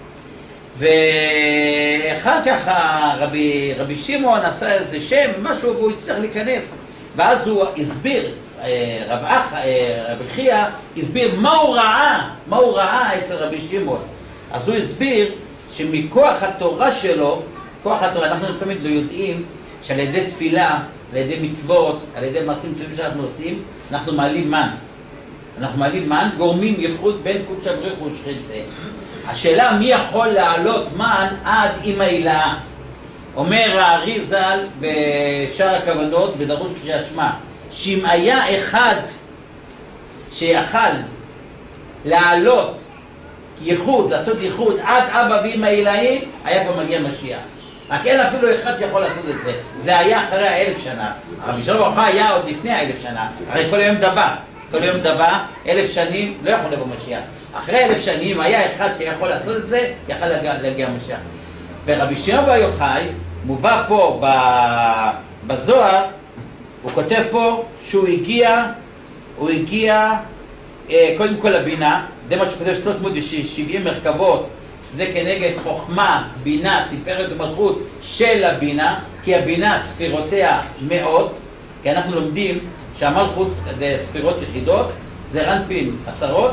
ואחר כך רבי, רבי שמעון עשה איזה שם, משהו, והוא הצליח להיכנס. ואז הוא הסביר, רב אח, רבי חייא, הסביר מה הוא ראה, מה הוא ראה אצל רבי שמעון. אז הוא הסביר שמכוח התורה שלו, כוח התורה, אנחנו תמיד לא יודעים שעל ידי תפילה, על ידי מצוות, על ידי מעשים טובים שאנחנו עושים, אנחנו מעלים מן. אנחנו מעלים מן, גורמים ייחוד בין קודשא בריך הוא ושכינתה. השאלה מי יכול לעלות מן עד עם ההילאה. אומר הארי ז"ל בשאר הכוונות בדרוש קריאת שמע, שאם היה אחד שיכל לעלות ייחוד, לעשות ייחוד עד אבא ואמא הילאים, היה כבר מגיע משיח. רק אין אפילו אחד שיכול לעשות את זה. זה היה אחרי האלף שנה. רבי שמעון בר יוחאי היה עוד לפני האלף שנה. הרי כל היום דבה. כל היום דבה, אלף שנים, לא יכול לבוא משיח. אחרי אלף שנים היה אחד שיכול לעשות את זה, יכל להגיע משיח. ורבי שמעון בר יוחאי מובא פה בזוהר, הוא כותב פה שהוא הגיע, הוא הגיע קודם כל לבינה, זה מה שכותב שלוש מאות ושבעים מרכבות, זה כנגד חוכמה, בינה, תפארת ומלכות של הבינה, כי הבינה ספירותיה מאות, כי אנחנו לומדים שהמלכות זה ספירות יחידות, זה רנפין עשרות,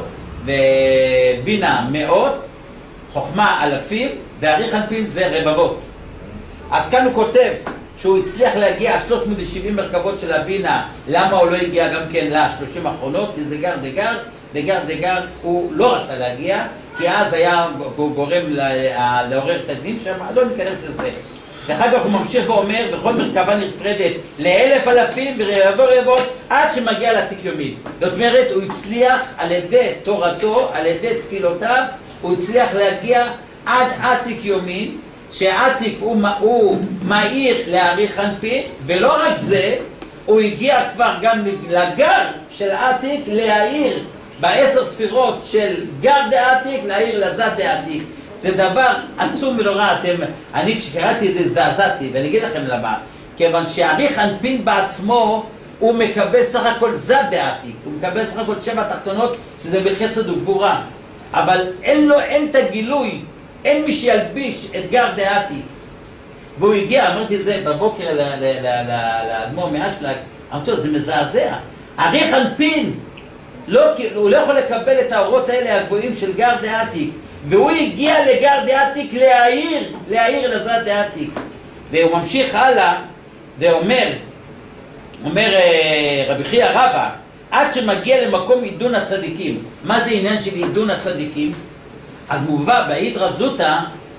ובינה מאות, חוכמה אלפים, והאריך אנפין זה רבבות. אז כאן הוא כותב שהוא הצליח להגיע שלוש מאות ושבעים מרכבות של הבינה, למה הוא לא הגיע גם כן ל-שלושים האחרונות? כי זה גר דגר, וגר דגר הוא לא רצה להגיע, כי אז היה גורם לעורר תקדים שם, לא ניכנס לזה. ואחר כך הוא ממשיך ואומר, בכל מרכבה נפרדת לאלף אלפים ורבבות רבבות עד שמגיע לעתיק יומין. זאת אומרת, הוא הצליח על ידי תורתו, על ידי תפילותיו, הוא הצליח להגיע עד עתיק יומין, שעתיק הוא, הוא מהיר להאריך אנפין, ולא רק זה, הוא הגיע כבר גם לגר של עתיק להאיר בעשר ספירות של גר דעתיק להאיר לזת דעתיק. זה דבר עצום ונורא. אתם, אני כשקראתי את זה הזדעזעתי, ואני אגיד לכם למה. כיוון שהאריך אנפין בעצמו הוא מקבל סך הכל זת דעתיק, הוא מקבל סך הכל שבע תחתונות שזה בחסד וגבורה, אבל אין לו, אין את הגילוי, אין מי שילביש את גר דעתיק. והוא הגיע, אמרתי את זה בבוקר לאדמו"ר מאשלג, אמרתי לו, זה מזעזע. אריך אנפין לא, הוא לא יכול לקבל את האורות האלה הגבוהים של גר דעתיק, והוא הגיע לגר דעתיק להעיר, להעיר לזת דעתיק. והוא ממשיך הלאה ואומר, אומר רבי חייא רבא, עד שמגיע למקום עידון הצדיקים. מה זה עניין של עידון הצדיקים? אז מובא באידרא זוטא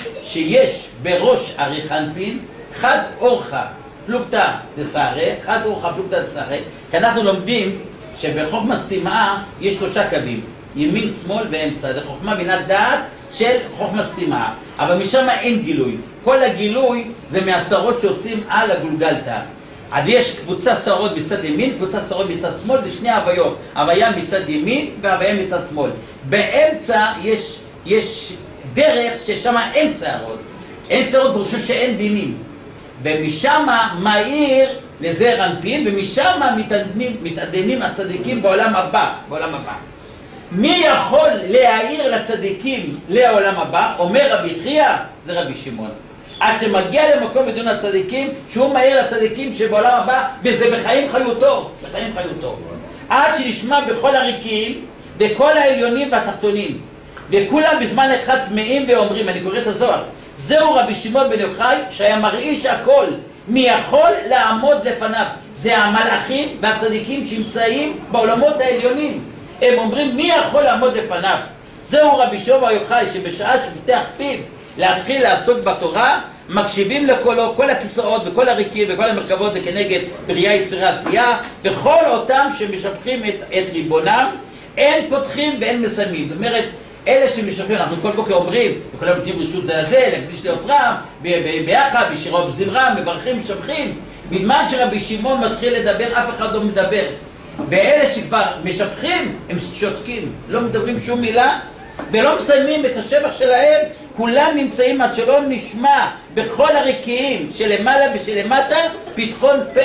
שיש בראש אריך אנפין חד אורחא פלוגתא דסהרי, חד אורחא פלוגתא דסהרי, כי אנחנו לומדים שבחוכמה סטימאה יש שלושה קווים, ימין, שמאל ואמצע. זה חוכמה בינת דעת של חוכמה סטימאה, אבל משם אין גילוי. כל הגילוי זה מהשרות שיוצאים על הגולגלתא. אז יש קבוצה שרות מצד ימין, קבוצה שרות מצד שמאל, זה שני הוויות, הוויה מצד ימין והוויה מצד שמאל. באמצע יש, יש דרך ששם אין שערות, אין שערות ברושו שאין דינים, ומשם מהיר לזעיר אנפין, ומשם מתעדנים, מתעדנים הצדיקים בעולם הבא, בעולם הבא. מי יכול להעיר לצדיקים לעולם הבא? אומר רבי חייא, זה רבי שמעון. עד שמגיע למקום עידון הצדיקים, שהוא מהיר לצדיקים שבעולם הבא, וזה בחיים חיותו, בחיים חיותו. עד שנשמע בכל הריקים, וכל העליונים והתחתונים, וכולם בזמן אחד טמאים ואומרים, אני קורא את הזוהר, זהו רבי שמעון בן יוחאי שהיה מרעיש הכל, מי יכול לעמוד לפניו? זה המלאכים והצדיקים שנמצאים בעולמות העליונים. הם אומרים, מי יכול לעמוד לפניו? זהו רבי שמעון בן יוחאי שבשעה שפותח פיו להתחיל לעסוק בתורה, מקשיבים לקולו, כל הכיסאות וכל הריקים וכל המרכבות זה כנגד בריאה יצירה עשייה, וכל אותם שמשבחים את, את ריבונם, אין פותחים ואין מסיימים. זאת אומרת, אלה שמשבחים, אנחנו כל בוקר אומרים, וכולם נותנים רשות זה לזה, להקדיש ליוצרם, ביחד, בשירה ובזמרה, מברכים, משבחים. בזמן שרבי שמעון מתחיל לדבר, אף אחד לא מדבר. ואלה שכבר משבחים, הם שותקים, לא מדברים שום מילה, ולא מסיימים את השבח שלהם, כולם נמצאים עד שלא נשמע בכל הרקיעים שלמעלה ושלמטה פתחון פה.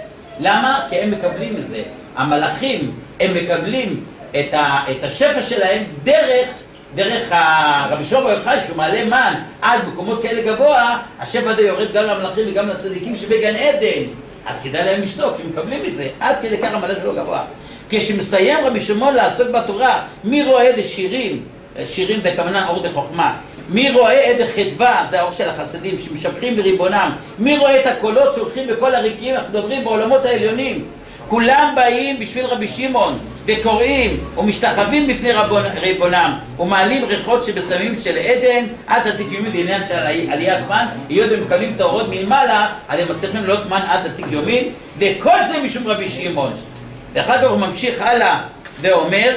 למה? כי הם מקבלים את זה. המלאכים, הם מקבלים את, ה, את השפע שלהם דרך, דרך הרבי שמעון בן יוחאי שהוא מעלה מן עד מקומות כאלה גבוה, השפע הזה יורד גם למלאכים וגם לצדיקים שבגן עדן. אז כדאי להם לשתוק, כי מקבלים מזה, עד כדי כך המעלה שלו גבוה. כשמסיים רבי שמעון לעסוק בתורה, מי רואה את השירים? שירים בכוונה אור דחוכמה. מי רואה את החדווה, זה האור של החסדים שמשבחים לריבונם. מי רואה את הקולות שהולכים בכל הריקים, אנחנו מדברים בעולמות העליונים. כולם באים בשביל רבי שמעון וקוראים ומשתחווים בפני רבון, ריבונם ומעלים ריחות שבסמים של עדן עד עתיק יומין. לעניין של עליית מן, היות והם מקבלים את האורות מלמעלה, אז הם מצליחים לעלות מן עד עתיק יומין, וכל זה משום רבי שמעון. ואחר כך הוא ממשיך הלאה ואומר,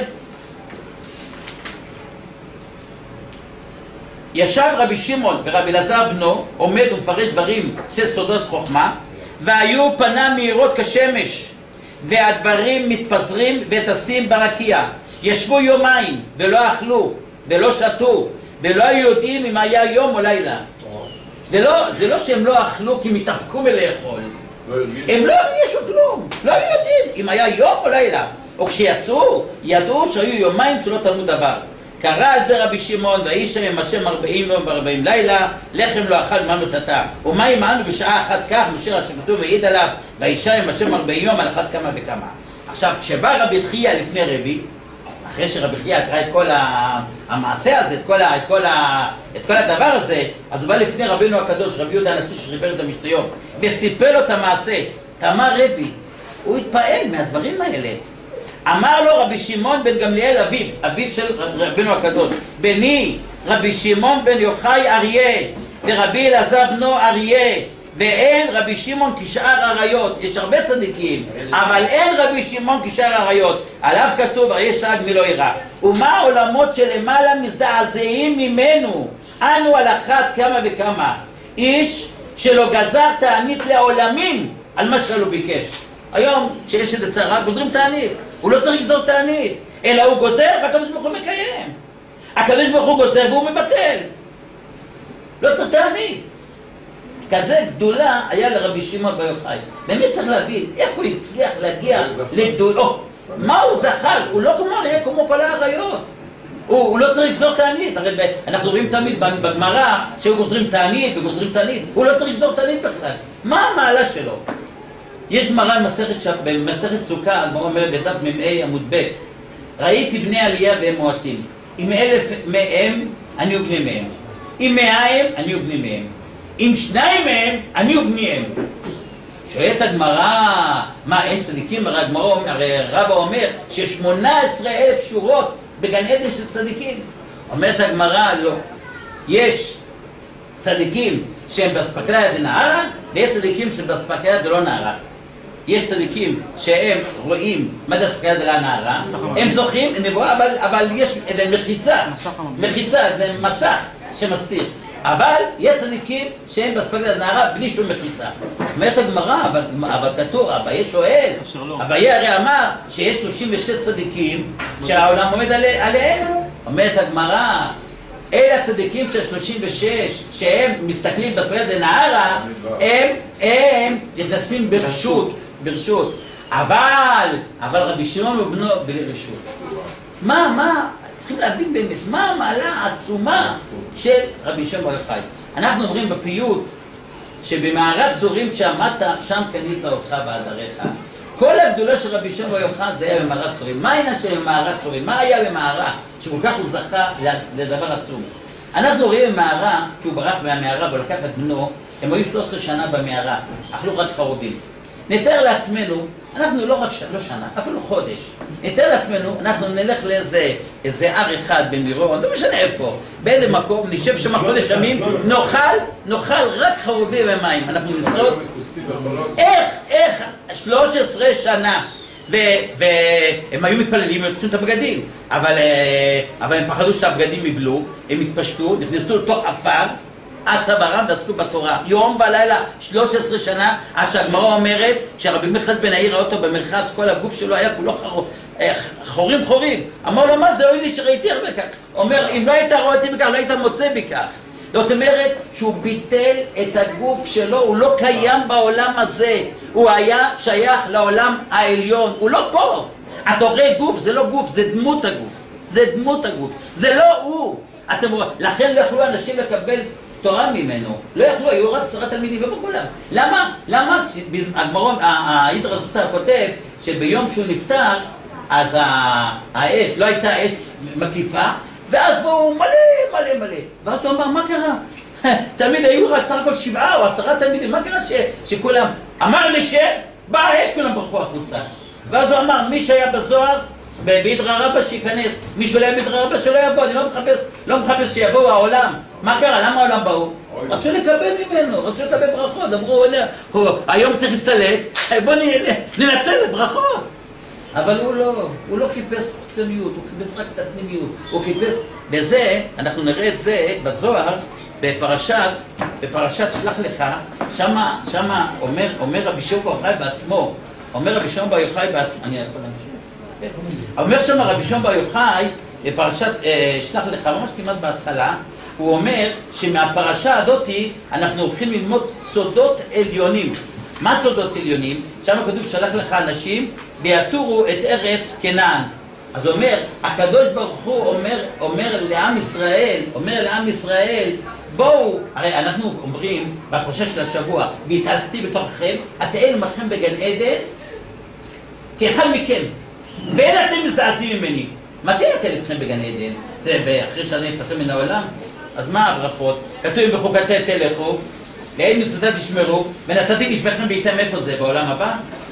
ישב רבי שמעון ורבי אלעזר בנו עומד ומפרט דברים של סודות חוכמה, והיו פניו מאירות כשמש, והדברים מתפזרים וטסים ברקיע. ישבו יומיים ולא אכלו ולא שתו, ולא היו יודעים אם היה יום או לילה. זה לא, זה לא שהם לא אכלו כי מתאפקו מלאכול, הם לא הרגישו כלום, לא היו יודעים אם היה יום או לילה, או כשיצאו ידעו שהיו יומיים שלא תלמוד דבר. קרא על זה רבי שמעון, והאיש עם השם ארבעים יום וארבעים לילה, לחם לא אכל מן לא שתה. ומה ימענו בשעה אחת כך, משה שכתוב והעיד עליו, והאישה עם השם ארבעים יום על אחת כמה וכמה. עכשיו, כשבא רבי חייא לפני רבי, אחרי שרבי חייא קרא את כל המעשה הזה, את כל, ה, את, כל ה, את כל הדבר הזה, אז הוא בא לפני רבינו הקדוש, רבי יהודה הנשיא שחיבר את המשתיות, וסיפר לו את המעשה. תאמר רבי, הוא התפעל מהדברים האלה. אמר לו רבי שמעון בן גמליאל אביו, אביו של רבינו הקדוש, בני רבי שמעון בן יוחאי אריה, ורבי אלעזר בנו אריה, ואין רבי שמעון כשאר עריות. יש הרבה צדיקים, אבל אין רבי שמעון כשאר עריות. עליו כתוב אריה שג מלא ירא. ומה העולמות שלמעלה מזדעזעים ממנו? אנו על אחת כמה וכמה. איש שלא גזר תענית לעולמים על מה שלא ביקש. היום כשיש את הצערה גוזרים תענית, הוא לא צריך לגזור תענית, אלא הוא גוזר והקדוש ברוך הוא מקיים. הקדוש ברוך הוא גוזר והוא מבטל, לא צריך תענית. כזה גדולה היה לרבי שמעון בר יוחאי. באמת צריך להבין איך הוא הצליח להגיע לגדולו. מה הוא זכה? הוא לא כמו אריה כמו כל העריות. הוא, הוא לא צריך לגזור תענית. הרי אנחנו רואים תמיד בגמרא שהוא גוזרים תענית וגוזרים תענית. הוא לא צריך לגזור תענית בכלל. מה המעלה שלו? יש מראה במסכת, במסכת סוכה, הגמרא אומרת בדף מ"ה עמוד ב', ראיתי בני עלייה והם מועטים. אם אלף מהם, אני ובני מהם. אם מאה הם, אני ובני מהם. אם שניים מהם, אני ובניהם. שואלת הגמרא, מה אין צדיקים? הרי הגמרא, הרי רבא אומר ששמונה עשרה אלף שורות בגן עדן של צדיקים. אומרת הגמרא, לא. יש צדיקים שהם באספקלריא דנהרא, ויש צדיקים שהם באספקלריא דלא נהרא. יש צדיקים שהם רואים מה זה אספקלריא דלא נהרא, הם זוכים לנבואה, אבל, אבל יש מחיצה, מחיצה, זה מסך שמסתיר. אבל יש צדיקים שהם באספקלריא דלא נהרא בלי שום מחיצה. אומרת הגמרא, אבל, אבל כתוב, אביי שואל, אביי הרי אמר שיש שלושים ושש צדיקים שהעולם עומד עלי, עליהם. אומרת הגמרא, אלה הצדיקים של שלושים ושש שהם מסתכלים באספקלריא דלא נהרא, הם, הם נכנסים ברשות, ברשות. אבל, אבל רבי שמעון ובנו בלי רשות. מה, מה, צריכים להבין באמת, מה המעלה העצומה של רבי שמעון בר יוחאי. אנחנו אומרים בפיוט שבמערת צורים שעמדת, שם קנית אותך ועדריך. כל הגדולה של רבי שמעון בר יוחאי זה היה במערת צורים. מה העניין של במערת צורים? מה היה במערה שכל כך הוא זכה לדבר עצום? אנחנו רואים במערה, כשהוא ברח מהמערה ולקח את בנו, הם היו שלוש עשרה שנה במערה, אכלו רק חרודים. נתאר לעצמנו, אנחנו לא רק ש... לא שנה, אפילו חודש. נתאר לעצמנו, אנחנו נלך לאיזה איזה הר אחד במירון, לא משנה איפה, באיזה מקום, נשב שם חודש ימים, נאכל, נאכל רק חרודים ומים. אנחנו נשרוד. איך, איך, שלוש עשרה שנה. והם היו מתפללים, הם צריכים את הבגדים, אבל, אבל הם פחדו שהבגדים יבלו, הם התפשטו, נכנסו לתוך עפר, עד צווארם ועסקו בתורה, יום ולילה, שלוש עשרה שנה, עד שהגמרא אומרת שהרבי מיכאל בן העיר ראה אותו במרכז, כל הגוף שלו היה כולו חור, חורים חורים. אמר לו, מה זה? אוי לי שראיתי הרבה כך. אומר, אם לא היית רואה אותי בכך, לא היית מוצא בכך. זאת אומרת שהוא ביטל את הגוף שלו, הוא לא קיים בעולם הזה, הוא היה שייך לעולם העליון, הוא לא פה. אתה רואה גוף, זה לא גוף, זה דמות הגוף, זה דמות הגוף, זה לא הוא. אתם רואים, לכן לא יכלו אנשים לקבל תורה ממנו, לא יכלו, היו רק עשרה תלמידים ובו כולם. למה? למה? הגמרא, האידרא זוטרא כותב שביום שהוא נפטר, אז האש, לא הייתה אש מקיפה, ואז בואו מלא מלא מלא. ואז הוא אמר, מה קרה? תמיד היו רק סך הכל שבעה או עשרה תלמידים, מה קרה ש... שכולם... אמר לי שבא האש, כולם ברחו החוצה. ואז הוא אמר, מי שהיה בזוהר, באידרא רבא שייכנס, מי שלא היה באידרא רבא שלא יבוא, אני לא מחפש, לא מחפש שיבואו העולם. מה קרה? למה העולם באו? רצו לקבל ממנו, רצו לקבל ברכות, אמרו, היום צריך להסתלק, בוא ננצל לברכות. אבל הוא לא, הוא לא חיפש חיצוניות, הוא חיפש רק את הפנימיות, הוא חיפש, בזה, אנחנו נראה את זה בזוהר, בפרשת, בפרשת שלח לך, שמה, שמה אומר, אומר רבי שמעון בר יוחאי בעצמו, אומר רבי שמעון בר יוחאי בעצמו, אני יכול להמשיך? אומר שמה רבי שמעון בר יוחאי, בפרשת שלח לך, ממש כמעט בהתחלה, הוא אומר שמהפרשה הזאת אנחנו הולכים ללמוד סודות עליונים. מה סודות עליונים? שם כתוב שלח לך אנשים ויתורו את ארץ כנען. אז הוא אומר, הקדוש ברוך הוא אומר, אומר לעם ישראל, אומר לעם ישראל, בואו, הרי אנחנו אומרים בפרשה של השבוע, והתהלכתי בתוככם, התאל עמכם בגן עדן, כאחד מכם, ואין אתם מזדעזעים ממני. מתי התאל אתכם בגן עדן? זה אחרי שאני אתפטר מן העולם? אז מה הברכות? כתוב בחוקתי תלכו, לעיל מצוותיי תשמרו, ונתתי לשמכם בעיתם. איפה זה? בעולם הבא?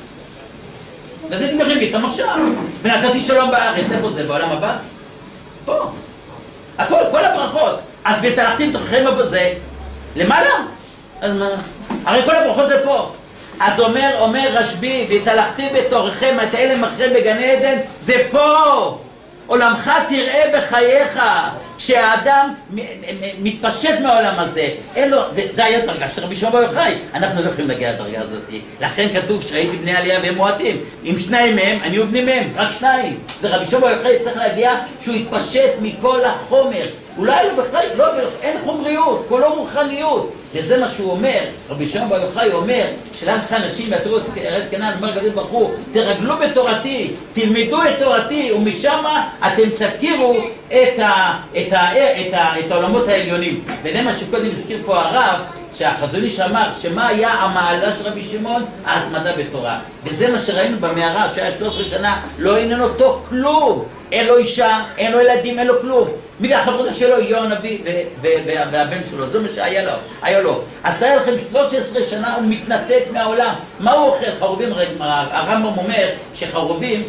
נתתי לכם בעיתם עכשיו, ונתתי שלום בארץ. איפה זה? בעולם הבא? פה. הכל, כל הברכות. אז והתהלכתי בתוככם איפה זה? למעלה? אז מה? הרי כל הברכות זה פה. אז אומר, אומר רשב"י, והתהלכתי בתוככם, התאל עמכם בגן עדן, זה פה. עולמך תראה בחייך. כשהאדם מתפשט מהעולם הזה, אין לו, זה היה דרגה של רבי שמעון בר יוחאי. אנחנו לא יכולים להגיע לדרגה הזאת. לכן כתוב שראיתי בני עלייה והם מועטים. אם שניים מהם, אני ובני מהם, רק שניים. זה רבי שמעון בר יוחאי צריך להגיע שהוא יתפשט מכל החומר. אולי הוא בכלל, לא, אין חומריות, כולו רוחניות. וזה מה שהוא אומר, רבי שמעון בר יוחאי אומר, שלם לך אנשים יעתרו את ארץ כנען, אמר הקדוש ברוך הוא, תרגלו בתורתי, תלמדו את תורתי, ומשם אתם תכירו את, ה, את, ה, את, ה, את העולמות העליונים. וזה מה שקודם הזכיר פה הרב, שהחזון איש אמר, שמה היה המעלה של רבי שמעון? ההתמדה בתורה. וזה מה שראינו במערה, שהיה שלוש עשרה שנה, לא עניין אותו כלום. אין לו אישה, אין לו ילדים, אין לו כלום. בגלל החברותא שלו, יהוא הנביא והבן שלו, זה מה שהיה לו, היה לו. אז תהיה לכם שלוש עשרה שנה הוא מתנתק מהעולם. מה הוא אוכל? חרובים, הרמב"ם אומר שחרובים,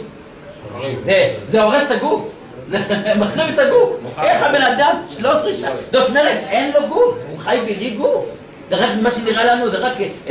זה הורס את הגוף, זה מחריב את הגוף. איך הבן אדם שלוש עשרה שנה? זאת אומרת, אין לו גוף, הוא חי בלי גוף. זה רק מה שנראה לנו, זה רק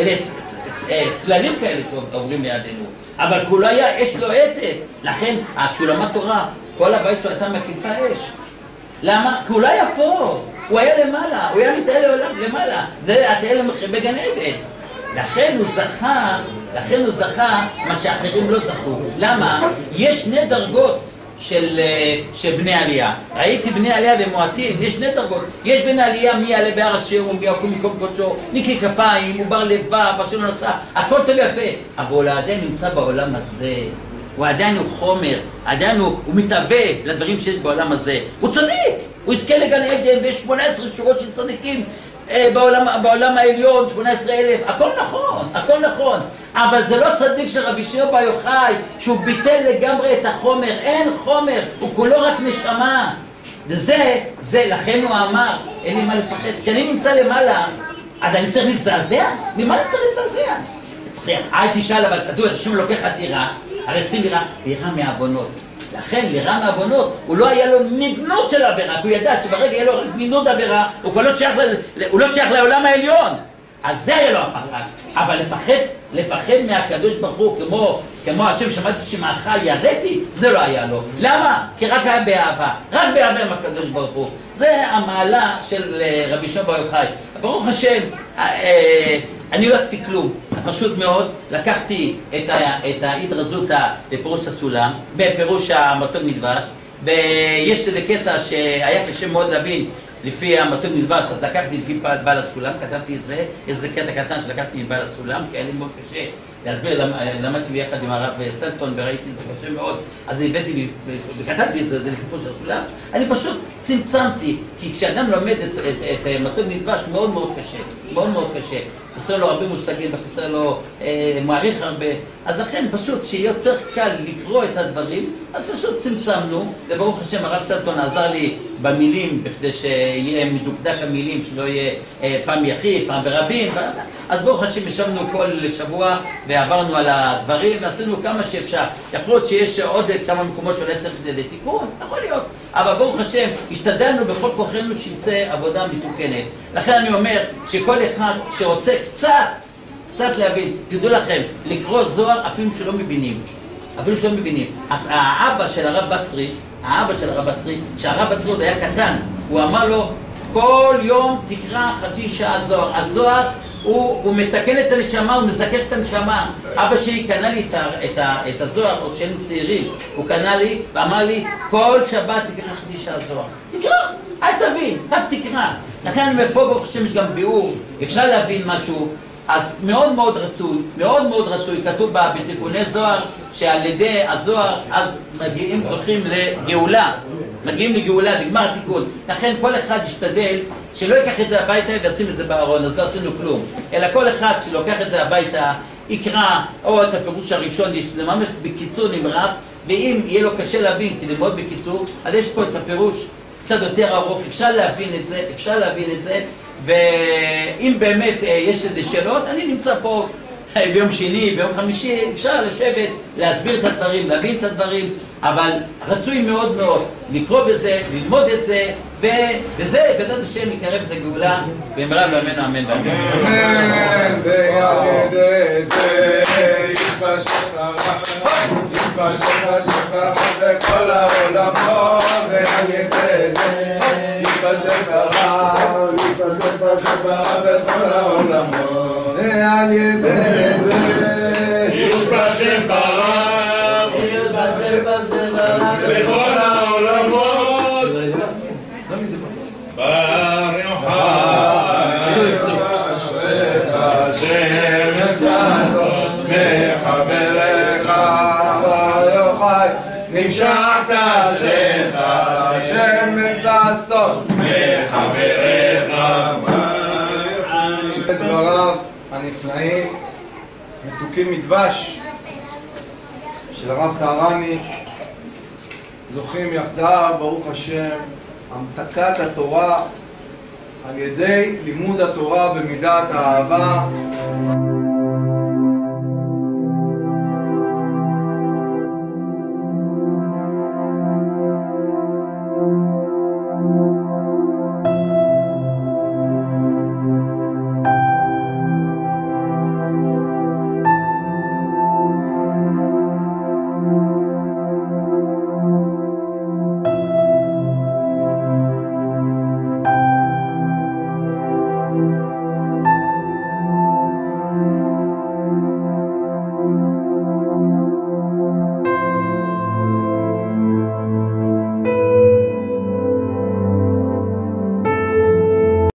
צללים כאלה שעוברים לידינו. אבל כולו היה, יש לו עתק. לכן, כשהוא למד תורה, כל הבית שלו הייתה מקיפה אש. למה? כי הוא לא היה פה, הוא היה למעלה, הוא היה מתאר לעולם למעלה. זה התאל עמכם בגן עדן. לכן הוא זכה, לכן הוא זכה מה שאחרים לא זכו. למה? יש שני דרגות של, של בני עלייה. ראיתי בני עלייה ומועטים, יש שני דרגות. יש בני עלייה מי יעלה בהר השם ומי יקום מקום קודשו, נקי כפיים, הוא בר לבב, אשר לא נוסע, הכל טוב יפה. אבל הוא עדיין נמצא בעולם הזה. הוא עדיין הוא חומר, עדיין הוא, הוא מתהווה לדברים שיש בעולם הזה. הוא צדיק, הוא יזכה לגן עדן, ויש שמונה עשרה שורות של צדיקים אה, בעולם, בעולם העליון, שמונה עשרה אלף, הכל נכון, הכל נכון. אבל זה לא צדיק של רבי שמעון בר יוחאי, שהוא ביטל לגמרי את החומר, אין חומר, הוא כולו רק נשמה. וזה, זה, לכן הוא אמר, אין לי מה לפחד. כשאני נמצא למעלה, אז אני צריך להזדעזע? ממה אני צריך להזדעזע? אל תשאל, אבל כתוב, השם לוקח עתירה, הרי צריכים לירה, לירה מהעוונות. לכן לירה מהעוונות, הוא לא היה לו נדנות של עבירה, הוא ידע שברגע יהיה לו רק נדנות עבירה, הוא כבר לא שייך, ל... הוא לא שייך לעולם העליון. אז זה היה לו הפחד. אבל לפחד, לפחד מהקדוש ברוך הוא, כמו, כמו השם שמעתי שמעך יראתי, זה לא היה לו. למה? כי רק היה באהבה, רק באהבה עם הקדוש ברוך הוא. זה המעלה של רבי שמעון בר יוחאי. ברוך השם, אני לא עשיתי כלום, פשוט מאוד, לקחתי את ההידרא זוטא בפירוש הסולם, בפירוש המתוק מדבש, ויש איזה קטע שהיה קשה מאוד להבין לפי המתוק מדבש, אז לקחתי לפי בעל הסולם, כתבתי את זה, איזה קטע קטן שלקחתי מבעל הסולם, כי היה לי מאוד קשה להסביר, למדתי ביחד עם הרב סלטון וראיתי את זה קשה מאוד, אז הבאתי וכתבתי את זה לפי של הסולם, אני פשוט צמצמתי, כי כשאדם לומד את, את, את מתוק מדבש מאוד מאוד קשה, מאוד מאוד קשה, חסר לו הרבה מושגים וחסר לו אה, מעריך הרבה, אז לכן פשוט שיהיה יותר קל לקרוא את הדברים, אז פשוט צמצמנו, וברוך השם הרב סלטון עזר לי במילים, בכדי שיהיה מדוקדק המילים, שלא יהיה אה, פעם יחיד, פעם ברבים, אז ברוך השם ישבנו כל שבוע ועברנו על הדברים ועשינו כמה שאפשר. יכול להיות שיש עוד כמה מקומות שאולי צריך לתיקון, יכול להיות, אבל ברוך השם השתדלנו בכל כוחנו שיצא עבודה מתוקנת. לכן אני אומר שכל אחד שרוצה קצת, קצת להבין, תדעו לכם, לקרוא זוהר אפילו שלא מבינים, אפילו שלא מבינים. אז האבא של הרב בצרי, האבא של הרב בצרי, שהרב בצרי עוד היה קטן, הוא אמר לו, כל יום תקרא חצי שעה זוהר. הזוהר הוא, הוא מתקן את הנשמה, הוא מזכך את הנשמה. אבא שלי קנה לי את, את, את הזוהר, עוד שהיינו צעירים, הוא קנה לי ואמר לי, כל שבת תקרא חצי שעה זוהר. תקרא, אל תבין, רק תקרא. לכן אני אומר, פה ברוך השם יש גם ביאור, אפשר להבין משהו, אז מאוד מאוד רצוי, מאוד מאוד רצוי, כתוב בתיקוני זוהר, שעל ידי הזוהר אז מגיעים, זוכים לגאולה, מגיעים לגאולה, נגמר התיקון. לכן כל אחד ישתדל שלא ייקח את זה הביתה וישים את זה בארון, אז לא עשינו כלום. אלא כל אחד שלוקח את זה הביתה, יקרא או את הפירוש הראשון, זה ממש בקיצור נמרץ, ואם יהיה לו קשה להבין, כי ללמוד בקיצור, אז יש פה את הפירוש קצת יותר ארוך, אפשר להבין את זה, אפשר להבין את זה, ואם באמת יש איזה שאלות, אני נמצא פה ביום שני, ביום חמישי, אפשר לשבת, להסביר את הדברים, להבין את הדברים, אבל רצוי מאוד מאוד לקרוא בזה, ללמוד את זה, וזה, בעזרת השם יקרב את הגאולה, במהרה בימינו אמן ואמן. אמן, ויד זה יתפשט הרע, יתפשט השחר בכל העולמות, ויד זה יתפשט הרע, יתפשט השחר בכל העולמות, ויד זה יתפשט הרע, בכל העולמות. ברוך אשריך השם ששון מחברך יוחאי נמשכת אשריך השם ששון מחברך את דבריו הנפלאים מתוקים מדבש של הרב טהרני זוכים יחדיו ברוך השם המתקת התורה על ידי לימוד התורה במידת האהבה